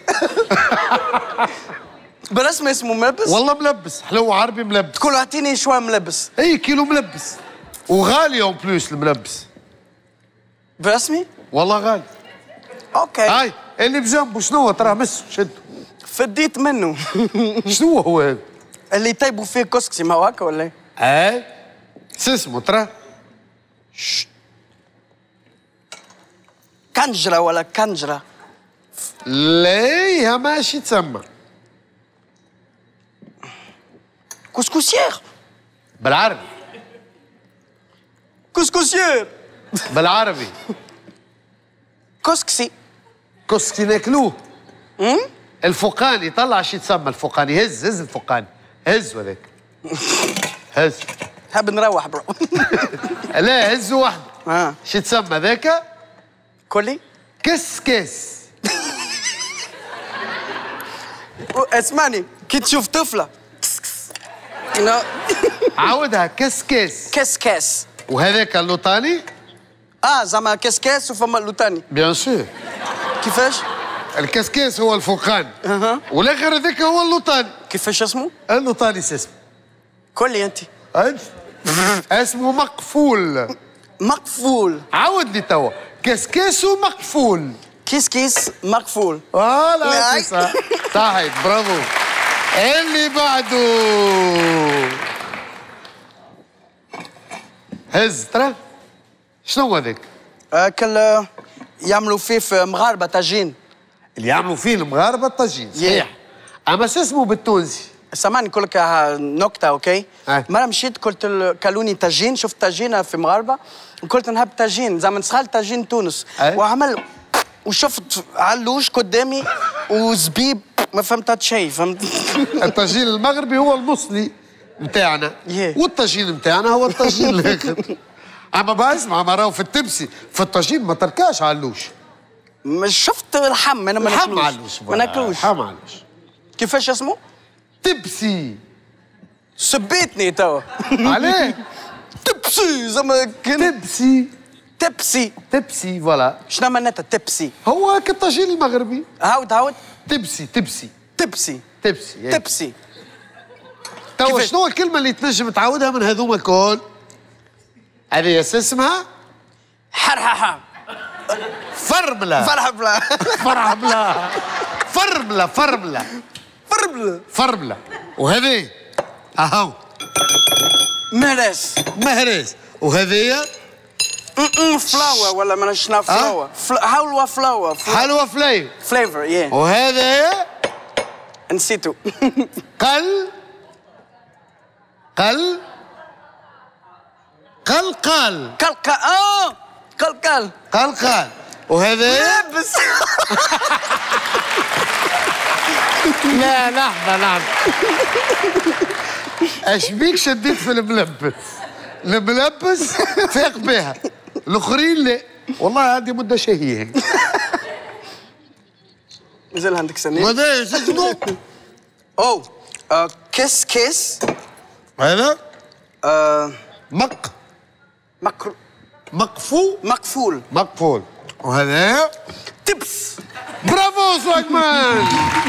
بالرسمي اسمه ملبس؟ والله ملبس. حلو عربي ملبس. تقول اعطيني شوية ملبس. اي كيلو ملبس وغالي اون بلوس الملبس. بالرسمي؟ والله غالي. اوكي. هاي اللي بجنبه شنو هو؟ ترى مسه شده. فديت منه. شنو هو هذا؟ اللي يطيبوا فيه كسكسي ما هو هكا ولا ايه؟ اي شو اسمه ترى؟ كنجرة ولا كنجرة؟ لا ماشي تسمى. كسكسير. بالعربي. كسكسير. بالعربي. كسكسي. كسكسي ناكلوه. الفوقاني طلع شي تسمى الفوقاني. هز هز الفوقاني. هز هذاك. هز. حاب نروح برو. لا هز واحد. اه شي تسمى ذاك؟ كلي. كس كس. اسمعني كي تشوف طفلة لا عاودها كس كس. كاس كاس. وهذاك اللوطاني؟ اه زعما كاس كاس وفما اللوتاني. بيان سور. كيفاش؟ الكسكاس هو الفوقاني. اها. والاخر هذاك هو اللوطاني. كيفاش اسمه؟ اللوطاني اسمه. كلي انت. أنت اسمه مقفول. مقفول. عاود لي توا. كسكاس ومقفول. كيس كيس مقفول. فوالا صح. صحيت برافو. اللي بعده هز ترى. شنو هذاك؟ اكل يعملوا فيه في مغاربه طاجين. اللي يعملوا فيه المغاربه الطاجين صحيح. اما شو اسمه بالتونسي؟ سامعني نقول لك نكته اوكي؟ أي. مرة مشيت قلت ل- كلوني طاجين، شفت طاجينه في مغاربه وقلت نحب طاجين زعما نسخال طاجين تونس. أي. وعمل وشفت علوش قدامي وزبيب ما فهمت شيء فهمت. الطاجين المغربي هو المصلي نتاعنا يه. والطاجين نتاعنا هو الطاجين الاخر. اما بقى اسمع ما راهو في التبسي في الطاجين ما تركاش علوش. مش شفت اللحم انا ما الحم ناكلوش علوش ما ناكلوش الحم علوش. كيفاش اسمه؟ تبسي. سبيتني توا عليه؟ تبسي زعما كان تبسي. تبسي تبسي فوالا. شنو معناتها تبسي؟ هو كالطاجين المغربي. عاود عاود تبسي تبسي تبسي تبسي. تبسي توا كيفاش؟ شنو الكلمة اللي تنجم تعاودها من هذوما الكل؟ هذه اسمها حرححة فرملة. فرحبلة فرملة. فرملة فرملة فربلة فرملة. وهذه اهو مهراس مهرس. وهذه فلاور ولا ما شنو فلاور حلوة فلاور حلوى فلاي. فليفر يا وهذا نسيتو قل قل قلقل. كلكا اه كلكل قلقل. وهذا لابس لا لحظة لحظة. اش بيك شديت في الملبس؟ الملبس فاق بها، الاخرين لا. والله هذه مدة شهية. مازال عندك سنين وهذا شنو؟ او آه، كيس كيس هذا آه، مق مكر مقفو مقفول مقفول. وهذا تبس برافو سواقمان.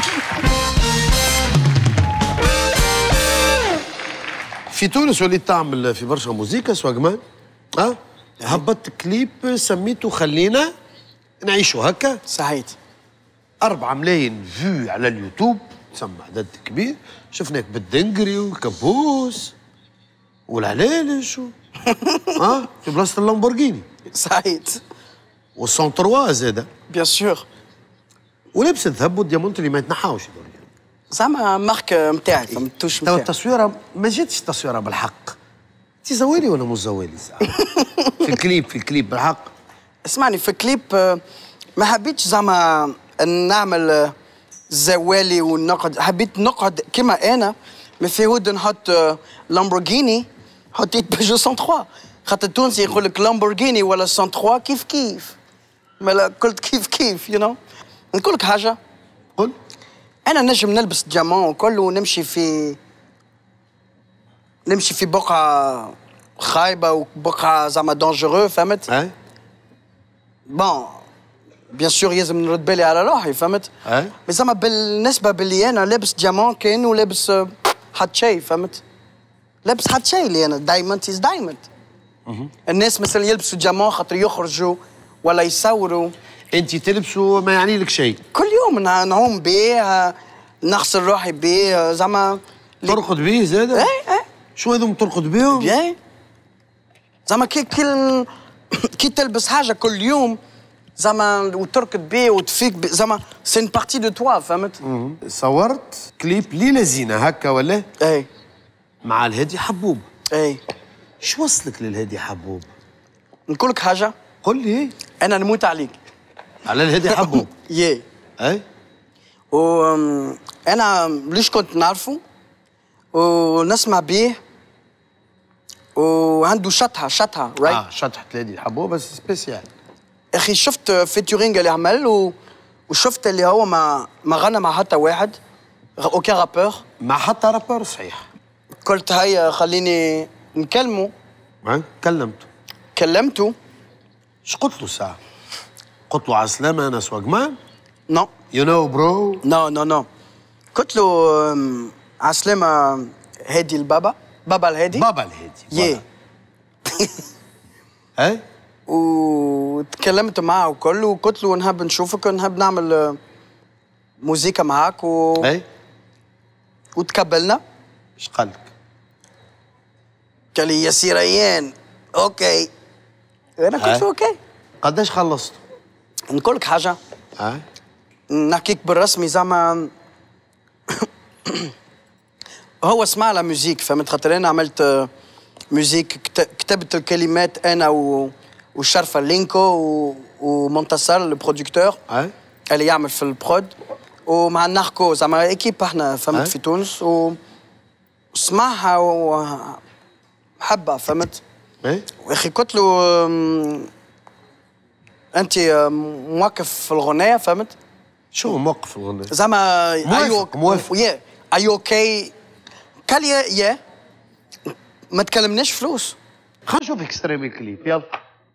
في تونس وليت تعمل في برشا موزيكا سواقمان. اه هبطت كليب سميته خلينا نعيشوا هكا. صحيت أربعة ملايين فيو على اليوتيوب، تسمى عدد كبير. شفناك بالدنقري والكبوس والعلالش و... اه في بلاصة اللامبورغيني صحيت والسونتروا زاده. بيان سور ولبس الذهب والديامونت اللي ما يتنحاوش. زعما مارك نتاعي فهمتوش توا نتاعي التصويره ما جاتش تصويره بالحق. انت زوالي ولا مش زوالي ساعة؟ في الكليب في الكليب بالحق. اسمعني في كليب آه، ما حبيتش زعما نعمل آه، زوالي ونقعد حبيت نقعد كما انا ما فيهود نحط آه، لامبورغيني حطيت بيجو مية وثلاثة خاطر التونسي يقول لك لامبورغيني ولا مية وثلاثة كيف كيف مالا قلت كيف كيف يو نو نقول لك حاجه قل. انا نجم نلبس ديامون وكله ونمشي في نمشي في بقعه خايبه وبقعه زعما دونجورو فهمت؟ اي بون بيان سور لازم نرد بالي على روحي فهمت؟ اي بس زعما بالنسبه باللي انا لابس ديامون كانه لابس آه، حد شيء فهمت؟ لابس حد شيء اللي انا دايموند از دايموند. الناس مثلا يلبسوا ديامون خاطر يخرجوا ولا يصوروا. انت تلبسوا ما يعني لك شيء. كل يوم نع- نعوم بيه آه، نغسل روحي بيه آه، زعما ترقد بيه زاده؟ اي اي شو هذوم ترقد بيهم؟ بيان زعما كي كي كي تلبس حاجه كل يوم زعما وتركض بيه وتفيك بيه زعما سي ان بارتي دو توا فهمت؟ صورت كليب ليلة زينة هكا ولا؟ اي مع الهادي حبوب. اي شو وصلك للهادي حبوب؟ نقول لك حاجه قل لي. انا نموت عليك على الهادي حبوب. يي اي و أم، انا ليش كنت نعرفه ونسمع بيه وعنده شطحه شطحه رايت اه شطحة الهادي حبوب بس سبيسيال. اخي شفت فيتورينج اللي عمل و... وشفت اللي هو ما ما غنى مع حتى واحد اوكي رابور مع حتى رابر صحيح. قلت هيا خليني نكلمه ها كلمته. كلمته اش قلت له ساعة؟ قلت له عسلامة أنا سواقمان؟ نو يو نو برو؟ نو نو نو قلت له أم، عسلامة هادي البابا بابا الهادي بابا الهادي. يي اي وتكلمت معه وكله وقلت له نحب نشوفك ونحب نعمل آه، موسيقى معاك و... اي وتقبلنا ايش قال لك؟ قال لي يا سي ريان اوكي انا قلت له اوكي قداش خلصت؟ نقول لك حاجه اي نحكيك بالرسمي زعما هو سمع لا موزيك فهمت خاطر انا عملت آه، موزيك كت- كتبت الكلمات انا و... وشرفه لينكو و... ومنتصر البروديكتور اي اللي يعمل في البرود ومع نحكو زعما ايكيب احنا فهمت أي. في تونس و... وسمعها وحبها فهمت اي واخي قلت له أم، انت موقف في الغنايه فهمت؟ شو موقف الغناء؟ زعما موافق موافق يا اي اوكي قال يا يا ما تكلمناش فلوس. خلينا نشوف اكستريم الكليب يلا.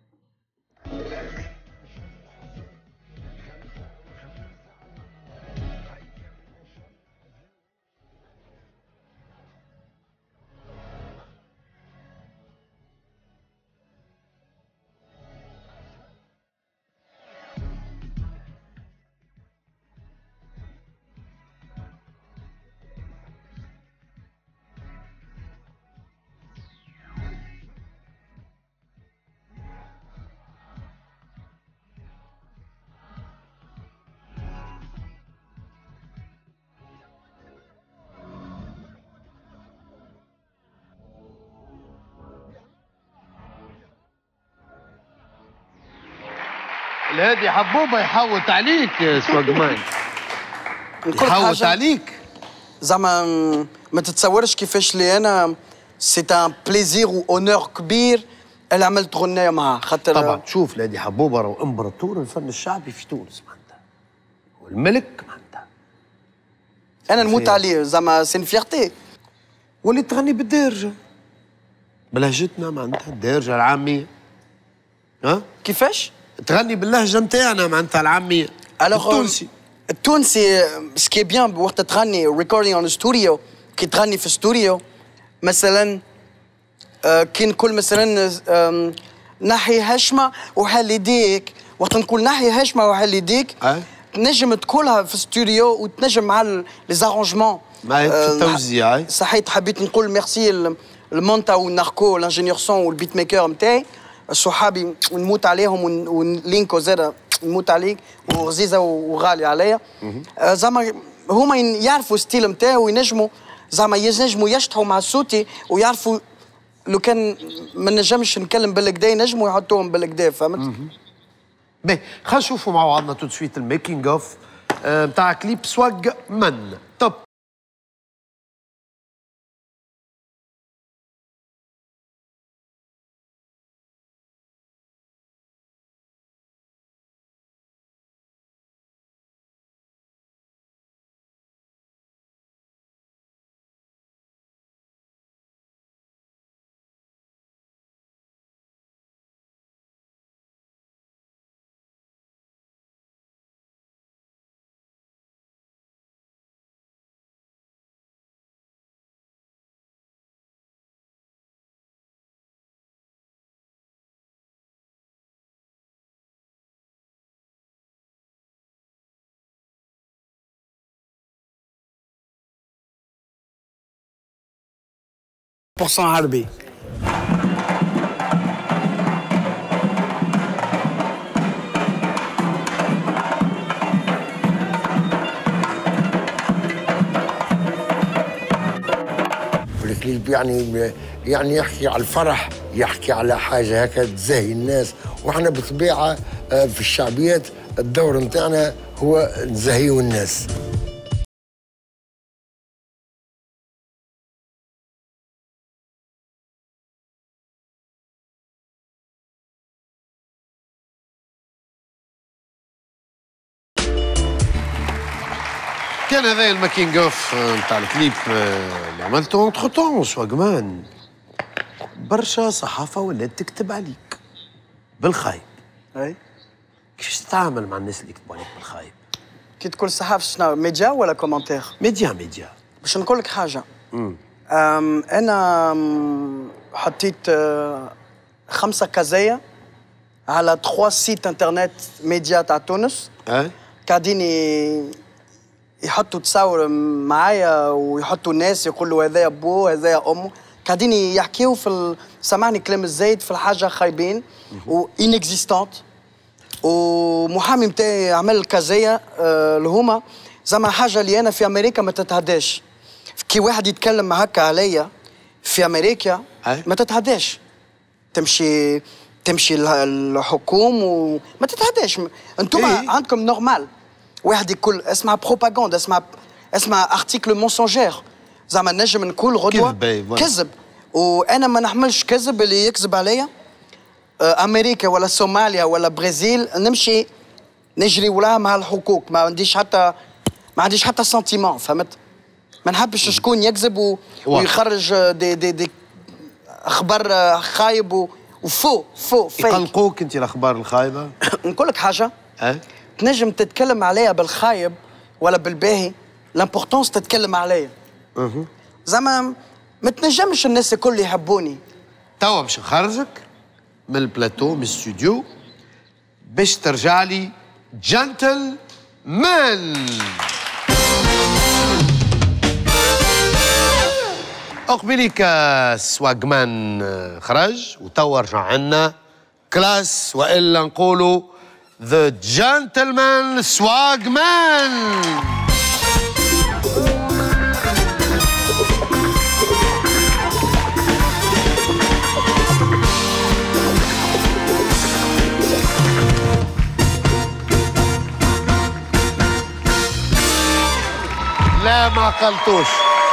الهادي حبوبه يحوط عليك سواقمان. يحوط عليك زعما ما تتصورش كيفاش لي انا سي ان بليزير واونور كبير اللي عملت غنايه معاه خاطر طبعا. شوف الهادي حبوبه راهو امبراطور الفن الشعبي في تونس معناتها والملك معناتها. انا نموت عليه زعما سي فيرتي. وليت تغني بالدارجه بلهجتنا معناتها الدارجه العاميه. ها كيفاش؟ تغني باللهجه نتاعنا معناتها العاميه التونسي. التونسي سكي بيان وقت تغني ريكوردينغ اون ستوديو كي تغني في ستوديو مثلا آه كي نقول مثلا آه نحي هشمه وحل يديك وقت نقول نحي هشمه وحل يديك أه؟ تنجم تقولها في ستوديو وتنجم مع لي زارونجمون معاك في التوزيع. صحيت حبيت نقول ميرسي المونتا والناركو الانجينيور سون والبيت ميكر نتاعي صحابي نموت عليهم ولينكو زاد نموت عليك وغزيزه وغالي عليا. زعما هما يعرفوا ستيل نتاعو وينجموا زعما ينجموا يشطحوا مع صوتي ويعرفوا لو كان ما نجمش نتكلم بالكدا ينجموا يحطوهم بالكدا فهمت؟ باهي خلينا نشوفوا مع بعضنا تو سويت الميكينج اوف نتاع كليب سواق من توب. برسنت عربي. الكليب يعني يعني يحكي على الفرح، يحكي على حاجه هكا تزهي الناس، واحنا بطبيعه في الشعبيات الدور نتاعنا هو نزهيو الناس. كان هذا الماكينج اوف نتاع الكليب اللي عملته اونتخ طون سواقمان. برشا صحافه ولات تكتب عليك بالخايب. اي كيفاش تتعامل مع الناس اللي يكتبوا عليك بالخايب؟ كي تقول صحافه شنو ميديا ولا كومنتير؟ ميديا ميديا. باش نقول لك حاجه. امم انا حطيت خمسه كازايا على ثلاثة سيت انترنت ميديا تاع تونس. اه قاعدين يحطوا تصاور معايا ويحطوا الناس يقولوا هذايا بو هذايا امه، قاعدين يحكيوا في ال... سامحني كلام الزايد في الحاجه خايبين و انكزيستونت. ومحامي نتاعي عمل كازايا آه اللي هما زعما حاجه اللي انا في امريكا ما تتهداش. كي واحد يتكلم هكا عليا في امريكا ما تتهداش، تمشي تمشي الحكوم وما تتهداش. انتم إيه؟ عندكم نورمال واحد يقول اسمها بروباغندا، اسمها اسمها ارتيكل مونسونجير، زعما نجم نقول غدوه كذب كذب، وانا ما نحملش كذب اللي يكذب عليا. امريكا ولا صوماليا ولا برازيل نمشي نجري ولا مع الحقوق، ما عنديش حتى ما عنديش حتى سنتيمون، فهمت؟ ما نحبش شكون يكذب و... ويخرج دي دي دي اخبار خايب و... وفو فو فيك. يقلقوك انت الاخبار الخايبه؟ نقول لك حاجه، أه؟ تنجم تتكلم عليها بالخايب ولا بالباهي، لامبورتونس تتكلم عليا. اها زعما ما تنجمش الناس الكل يحبوني. توا باش نخرجك من البلاتو من الاستوديو باش ترجع لي جنتل مان. أقبليك سواغمان خرج وتوا رجع عنا كلاس، والا نقولوا ذا جنتلمان سواغمان. لا ما قلتوش،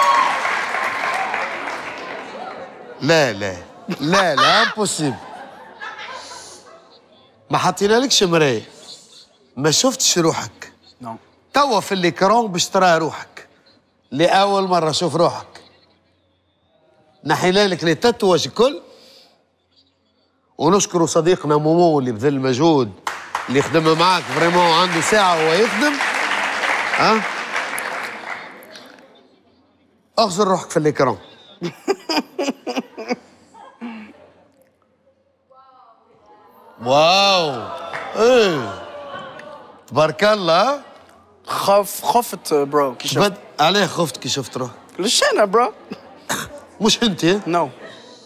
لا لا لا لا امبوسيبل. ما حطينا لكش مرايه، ما شفتش روحك. نو توا في الإكران باش ترى روحك لأول مرة. شوف روحك، نحينا لك لي تاتواج الكل، ونشكر صديقنا مومو اللي بذل المجهود اللي خدم معاك فريمون، عنده ساعة وهو يخدم. ها أه؟ اغزر روحك في الإكران. واو ايه تبارك الله. خف خفت برو كي شفت. بد عليه خفت كي شفت روحك؟ ليش انا برو؟ مش انت؟ نو no.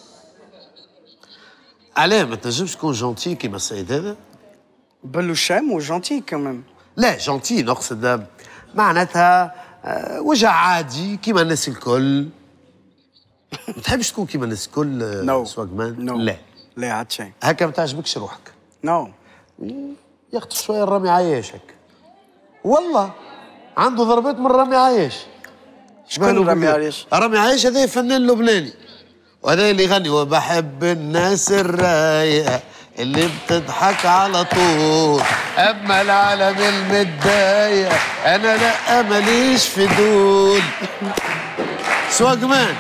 عليه ما تنجمش تكون جونتي كيما السيد هذا؟ بلوشام وجونتي كمان. لا جونتي نقصد معناتها وجه عادي كيما الناس الكل. ما تحبش تكون كيما الناس الكل؟ نو سواغمان؟ نو لا لا عاد شيء هكا ما تعجبكش روحك؟ نو يخطف شويه الرامي عياش هكا. والله عنده ضربات من رامي عياش. شكون رامي عياش؟ رامي عياش هذا فنان لبناني، وهذا اللي يغني وبحب الناس الرايقه اللي بتضحك على طول، اما العالم المتضايق انا لا ماليش في دول. سواغمان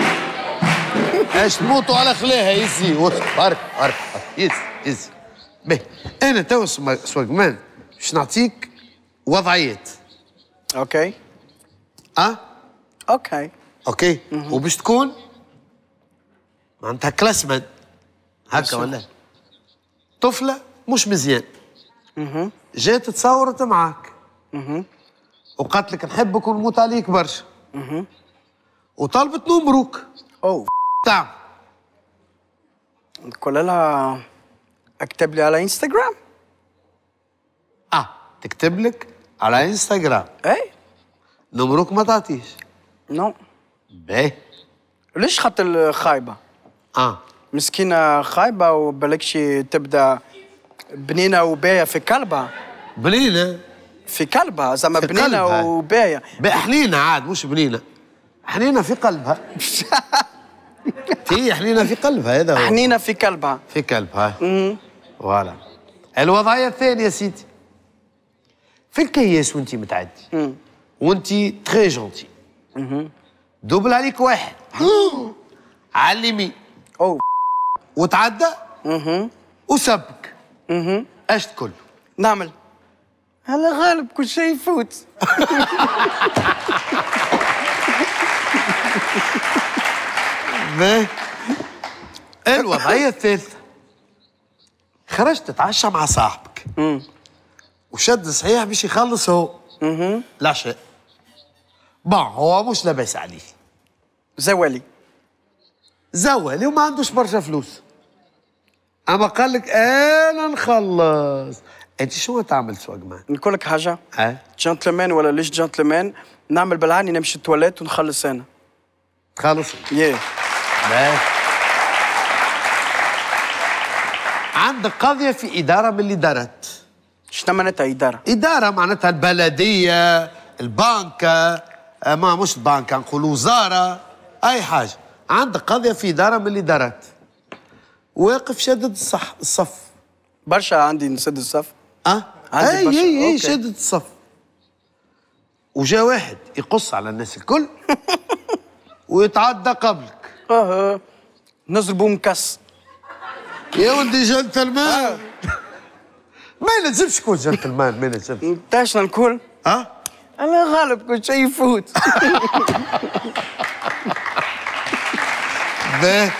اش تموتوا على خلاها يزي عرف عرف يزي يزي. باهي انا تو سواغمان باش نعطيك وضعيات. اوكي اه اوكي اوكي وباش تكون معناتها كلاسمان هكا ولا طفله مش مزيان جات تصورت معاك وقالت لك نحبك ونموت عليك برشا وطلبت نمبروك. اوه تعمل نقول لها اكتب لي على انستغرام. اه تكتب لك على انستغرام. اي نمبروك ما تعطيش؟ نو. باهي ليش خاطر خايبه؟ اه مسكينه خايبه وبالكش تبدا بنينه وبايه في قلبها. بنينه في قلبها زعما بنينه وبايه. حنينه عاد مش بنينه، حنينه في قلبها. هي حنينه في قلبها هذا هو. حنينه في قلبها. في قلبها. امم فوالا. الوضعيه الثانيه سيدي في الكياس وانت متعدي امم وانت تري جونتي دوبل عليك واحد على اليمين اوه وتعدى اها وسبك اها اش تكل؟ نعمل هلا غالب كل شيء يفوت. الوضعيه الثالثه خرجت تتعشى مع صاحبك امم وشد صحيح باش يخلص هو اها العشاء. بون هو مش لاباس عليه زوالي زوالي وما عندوش برشا فلوس، اما قال لك انا نخلص. انت شو تعمل سواغمان؟ نقول لك حاجه اه جنتلمان ولا ليش جنتلمان نعمل بالعاني نمشي التواليت ونخلص انا. خلص ياه yeah. عندك قضيه في اداره من اللي دارت. شنو معناتها اداره؟ اداره معناتها البلديه، البنكه، ما مش البنكه نقولوا وزاره، اي حاجه. عندك قضيه في اداره من اللي دارت. واقف شدد الصح الصف. برشا عندي نسد الصف. اه عندي اي برشا. اي اي أوكي. شدد الصف. وجا واحد يقص على الناس الكل ويتعدى قبلك. اه نضربوا مكس. يا ولدي جنتلمان. ما يلزمش تكون جنتلمان، ما يلزمش. تاشنا الكل. ها؟ انا غالب كل شيء يفوت. باهي.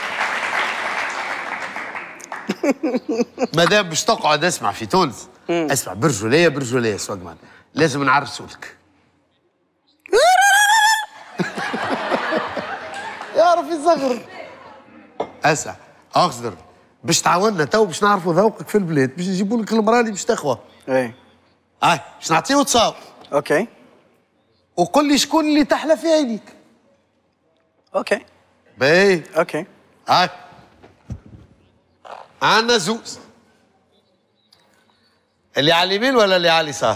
مادام باش تقعد اسمع في تونس، اسمع برجوليه برجوليه سواقمان، لازم نعرسوا لك. يعرف يصغر. اسمع اخزر باش تعاوننا تو باش نعرفوا ذوقك في البلاد، باش نجيبوا لك المراه اللي باش تخوى. ايه هاي باش نعطيه تصاور. اوكي وقل لي شكون اللي تحلى في عينيك. اوكي باهي. اوكي. هاي عندنا زوز، اللي على اليمين ولا اللي على اليسار؟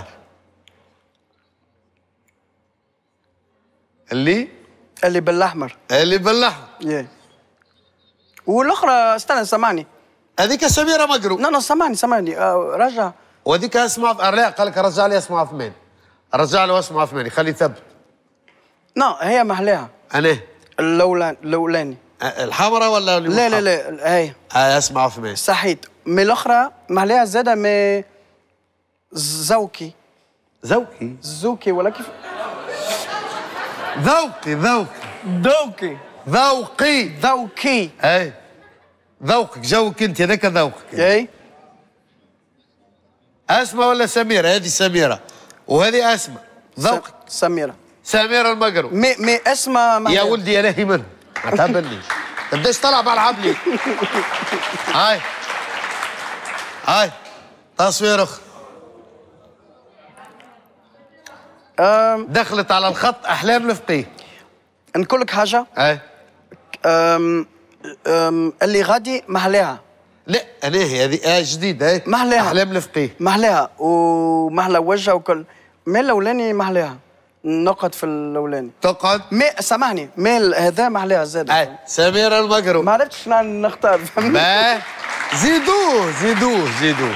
اللي اللي بالاحمر. اللي باللحم. yeah. والاخرى استنى سامعني. هذيك سميره مقرو. لا لا سامعني سامعني آه رجع. وهذيك اسمها لا قال لك رجع لي اسمها عثمان. رجع له اسمها عثمان خليه يثبت. لا هي محلاها. انا الاولاني الاولاني الحمراء ولا اللي لا لا لا هي آه اسمها عثمان. صحيت. من الاخرى محلاها زاده من زوكي. ذوقي زوكي ولا كيف؟ ذوقي ذوقي ذوكي ذوقي ذوكي. اي ذوقك جوك انت هذاك ذوقك. اي اسماء ولا سميره؟ هذه سميره وهذه اسماء. ذوقك سميره. سميره المقرو. مي مي اسمها يا ولدي يا لهي منه ما تهبلنيش. قديش طلع بلعب لي. هاي هاي تصوير اخر. أم دخلت على الخط احلام الفقيه. نقول لك حاجه. اي أم أم اللي غادي محلاها. لا انا هي هذه آه جديده هي محلاها. احلام الفقيه. محلاها ومحلى وجهها وكل. مي الاولاني محلاها. نقعد في الاولاني. تقعد. مي سامحني مي هذا محلاها زاد. اي سميره المقرو. ما عرفتش شنو نختار. با زيدوه زيدوه زيدوه.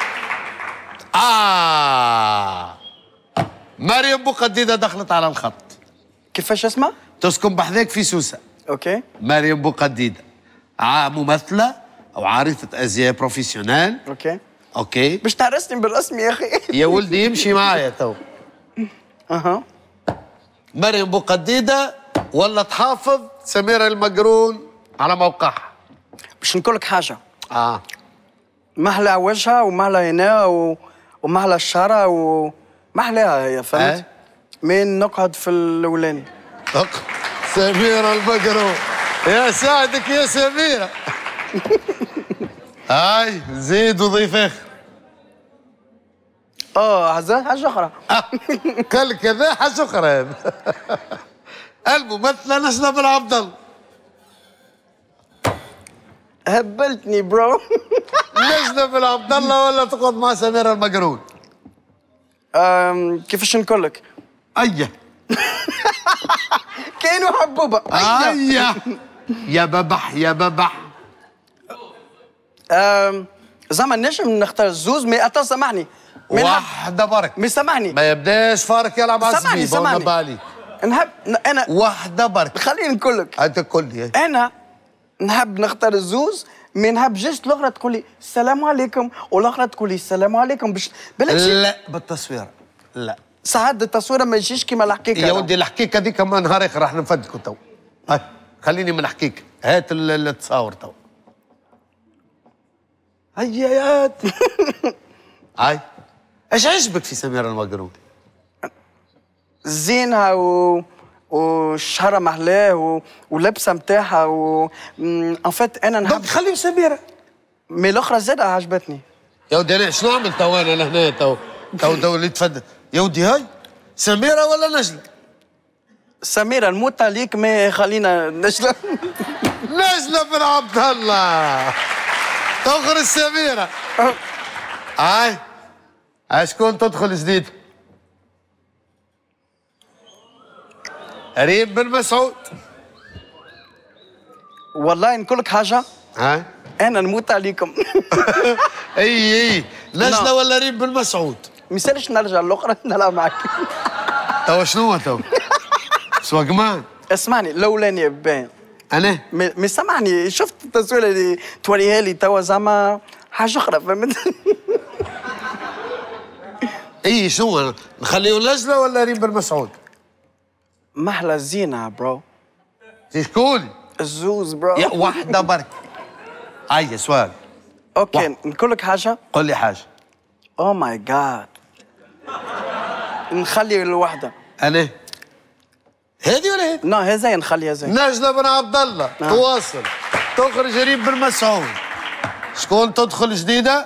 اه مريم بوقديده دخلت على الخط. كيفاش اسمها؟ تسكن بحذاك في سوسه. اوكي. مريم بوقديده ع- ممثله او عارضه ازياء بروفيسيونيل. اوكي. اوكي باش تعرسني بالرسمي يا اخي. يا ولدي يمشي معايا تو. اها. مريم بوقديده ولا تحافظ سميره المقرون على موقعها. باش نقول لك حاجه. اه محلى وجهها ومحلى هنا و... ومحلى الشعرة ومحلاها هي فهمت؟ أه؟ من نقعد في الاولاني. أق. سميره المقرون يا سعدك يا سميره. هاي زيد وضيف اخر. اه حاجه حاجه اخرى. قال لك كذا حاجه اخرى هذا. الممثله نجلة بن عبد الله. هبلتني برو. نجلة بن عبد الله ولا تقعد مع سميره المقرون؟ أم كيفاش نقول لك؟ ايه كانوا حبوبه. ايه يا ببح يا ببح. أم زعما نجم نختار الزوز مي اتا سامحني. واحده برك. مي سامحني. ما يبداش فارك يلعب على سامحني الزبيب سامحني. بالي. نحب انا واحده برك. خليني نقول لك. انت قول لي. انا نحب نختار الزوز مي نحب جست الاخرى تقول لي السلام عليكم والاخرى تقول لي السلام عليكم باش بالك لا بالتصوير لا. ساعات التصويره ما يجيش كيما الحقيقه. يا ودي الحقيقه دي كمان نهار اخر راح نفدكوا تو. هاي خليني من الحقيقه. هات ال- التصاور تو. هيا يا هات. هاي ايش عجبك في سميره المقرون؟ زينها و وشعرها محلاه و... ولبسه نتاعها و ان فات انا نحب. دونك خليهم سميره. مي الاخرى زاد عجبتني. يا ودي انا شنو نعمل تو انا لهنا تو تو تو اللي تفد. يا ودي هاي سميره ولا نجله؟ سميره نموت عليك ما خلينا نشلم. نجله بن عبد الله تخرج سميره. هاي اشكون تدخل جديد؟ ريم بن مسعود. والله نقول لك حاجه ها انا نموت عليكم. اي اي نجلة نعم. ولا ريم بن مسعود؟ ما يسالش نرجع الاخرى نلعب معك. توا شنو تو؟ سواقمان اسمعني الاولاني باين. انا مي مي سامحني شفت التصويره اللي توريها لي توا زعما حاجه اخرى فهمت؟ اي شنو نخليه نجلة ولا ريم بن مسعود؟ محلى الزينه برو. شكون؟ الزوز برو. يا واحدة برك. هيا سؤال. اوكي نقول لك حاجه؟ قل لي حاجة. اوه ماي جاد. نخلي الوحده. انا هذه ولا هذه؟ نو هذا نخلي هذا. نجلة بن عبد الله آه. تواصل تخرج ريم بن مسعود. شكون تدخل جديدة؟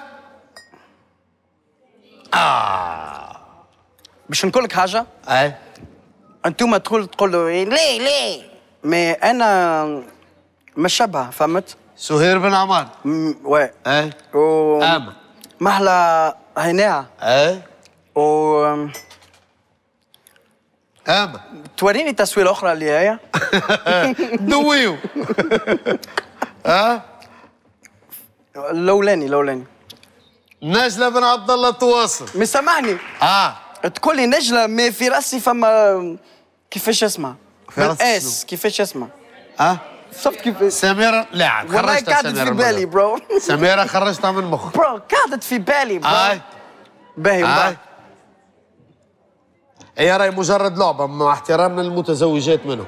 آه باش نقول لك حاجه؟ اي انتوما تقول تقولوا إيه، ليه ليه؟ مي انا مش شبه فهمت؟ سهير بن عمار. م- وي اي و آمة. محلى هيناها اي و آمة. توريني تصويره اخرى اللي هي. دويو. ها الاولاني الاولاني. نجلة بن عبد الله تواصل. مي سامحني اه تقول لي نجله مي في راسي فما كيفاش اسمها؟ في راسك اس شنو؟ كيفاش اسمها؟ اه شفت كيف سميرة لا والله خرجتها قعدت سميرة في المرة. بالي برو. سميرة خرجتها من مخك. برو قعدت في بالي برو. اي باهي اي وبعد. هي راهي مجرد لعبة مع احترامنا للمتزوجات منهم.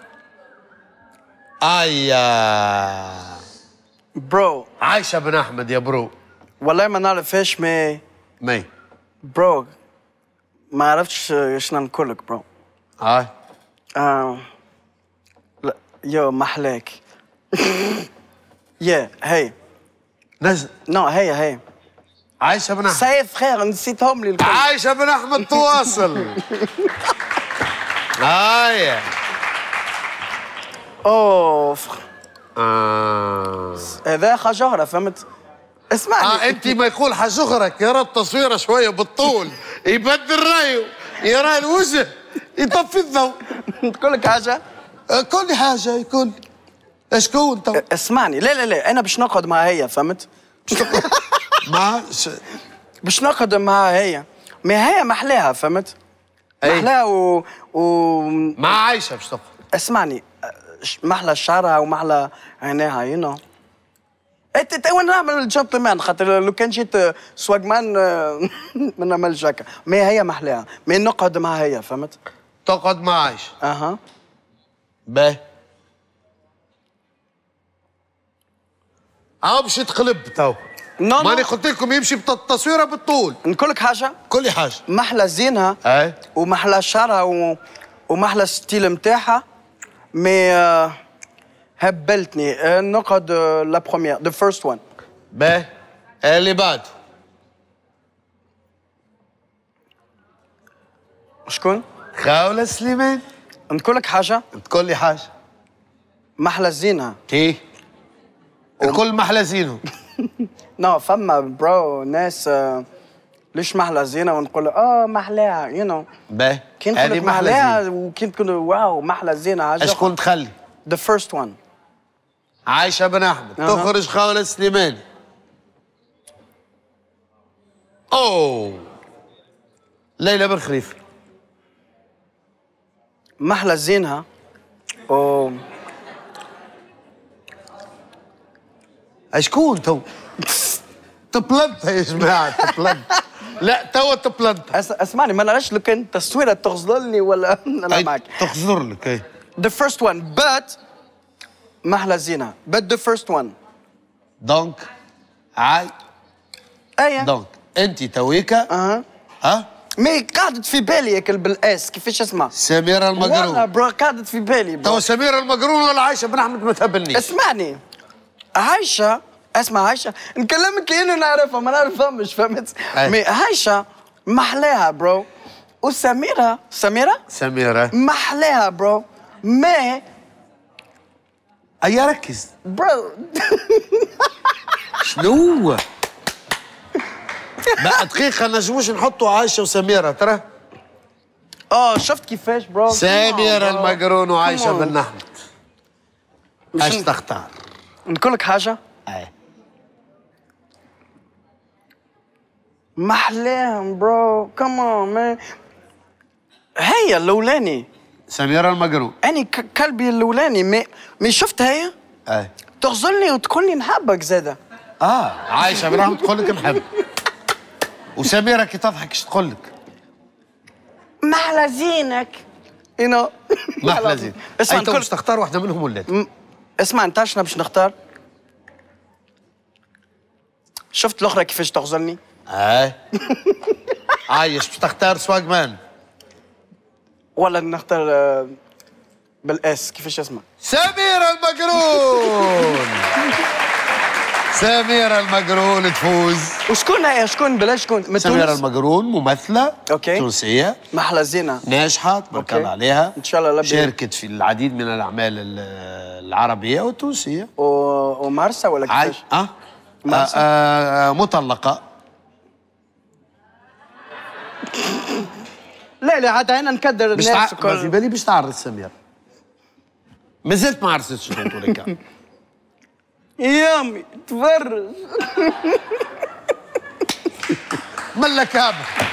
ايا برو عايشة بن احمد يا برو. والله ما نعرفهاش مي مي برو ما عرفتش شنو نقول لك برو. اي آه. لا يو محلاك. يا هي نجل نو هي هي عايشة بن احمد. سي فخير نسيتهم لي الكل. عايشة بن احمد تواصل. ايا اوف آه. هذا حاجه اخرى فهمت؟ اسمعني. اه انت ما يقول حاجه اخرى يرى التصويره شويه بالطول يبدل رايه يرى الوجه يطفي الضوء. نقول لك حاجه؟ آه، كل حاجه يكون شكون تو؟ اسمعني لا لا لا انا باش نقعد معها هي فهمت؟ باش نقعد ما ش... باش نقعد معها هي ما هي محلاها فهمت؟ أي. محلاها و, و... مع عايشه باش تقعد. اسمعني ش- محلى شعرها ومحلى عينيها يو نو. انت انت وانا نعمل الجنتلمان خاطر لو كان جيت سواقمان ما نعملش هكا ما هي محلاها ما نقعد معها هي فهمت؟ تقعد مع عايشه. اها باهي اه باش تقلب تو. نو ماني نو قلت لكم يمشي بالتصويره بالطول. نقول لك حاجه كل حاجه. محلى زينها اي ومحلى شعرها و... ومحلى الستيل نتاعها مي آه، هبلتني آه، نقعد لا بروميير ذا فيرست وان. باهي اللي بعد شكون؟ خاولة سليمان. نقول لك حاجه تقول لي حاجه محلى زينها. كي الكل محلى زينهم. نو فما برو ناس آه، ليش محلى زينه ونقول اه محلاها يو نو باهي كي نقول لك محلاها وكي تقول واو محلى زينه حاجه شكون تخلي؟ ذا فيرست وان. عايشة بن أحمد. أها. تخرج خولة سليماني. أوه ليلى بن خليفة. محلى زينها و شكون تو؟ تبلنتها يا جماعة تبلنت. لا توا تبلنتها. أس... اسمعني ما نعرفش لو كان تصويره تغزلني ولا انا معك. تخزر لك اي. The first one but محلى زينة but the first one. دونك عاي ايه دونك أنت تويكا اها ها؟ مي قعدت في بالي هيك بالاس كيفاش اسمها؟ سميرة والله المقرون. برو قعدت في بالي برو. تو سميرة المقرون ولا عايشة بن أحمد ما تهبلنيش. اسمعني عايشة اسمع عايشة نكلمك كأنه نعرفها ما نعرفهمش فهمت؟ أي. مي عايشة محلاها برو وسميرة سميرة سميرة محلاها برو ما أيا ركز. برو شنو؟ بقى دقيقة نجموش نحطوا عايشة وسميرة ترى. اه شفت كيفاش برو؟ سميرة المقرون وعايشة Come on. بن أحمد. مش اش ن- تختار؟ نقول لك حاجه اي محلاهم برو كمان مان. هي الاولاني سميرة المقرون. اني ك- كلبي الاولاني مي مي شفت هي اي تغزلني وتقول لي نحبك زاده. اه عايشه ابراهيم تقول لك نحب، وسميره كي تضحك ايش تقول لك؟ محلى زينك هنا. محلى زين. اسمع انت نقول- باش تختار واحده منهم ولات؟ م- اسمع انت شنو باش نختار؟ شفت الاخرى كيفاش تغزلني؟ اي عايش باش تختار سواقمان ولا نختار آه، بالاس كيفاش اسمها؟ سميرة المقرون. سميرة المقرون تفوز. وشكون هي شكون بلاش شكون؟ من سميرة تونس؟ المقرون ممثلة أوكي. تونسية محلى زينه ناجحة تبارك أوكي. الله عليها. إن شاء الله لبي. شاركت في العديد من الأعمال ال- العربية والتونسية. و... ومارسة ولا عاي... كيفاش؟ أه؟ آه, مرسى. آه مطلقة. لا لا عاد انا نكدر باش الناس تع... ما في الكل. بالي باش تعرض سميرة. مازلت ما عرستش هكا. يا امي تفرج. ملا كعب.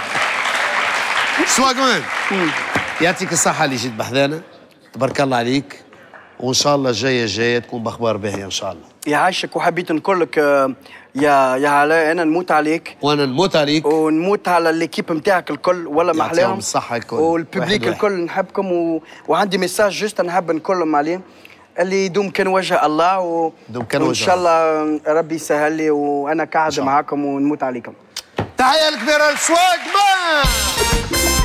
سواقمان يعطيك الصحة اللي جيت بحذانا، تبارك الله عليك، وإن شاء الله الجاية جاية تكون بأخبار باهية إن شاء الله. يعيشك وحبيت نقول لك آه، يا يا علاء انا نموت عليك وأنا نموت عليك. ونموت على الليكيب نتاعك الكل ولا يعطيهم محلاهم الصحة الكل. والببليك واحد واحد. الكل نحبكم و... وعندي ميساج جوست نحب نقولهم عليه اللي يدوم كان وجه الله و... يدوم كان وان وجه شاء الله ربي يسهل لي وانا قاعد شاء الله. معاكم ونموت عليكم. تحية الكبيرة لسواقمان.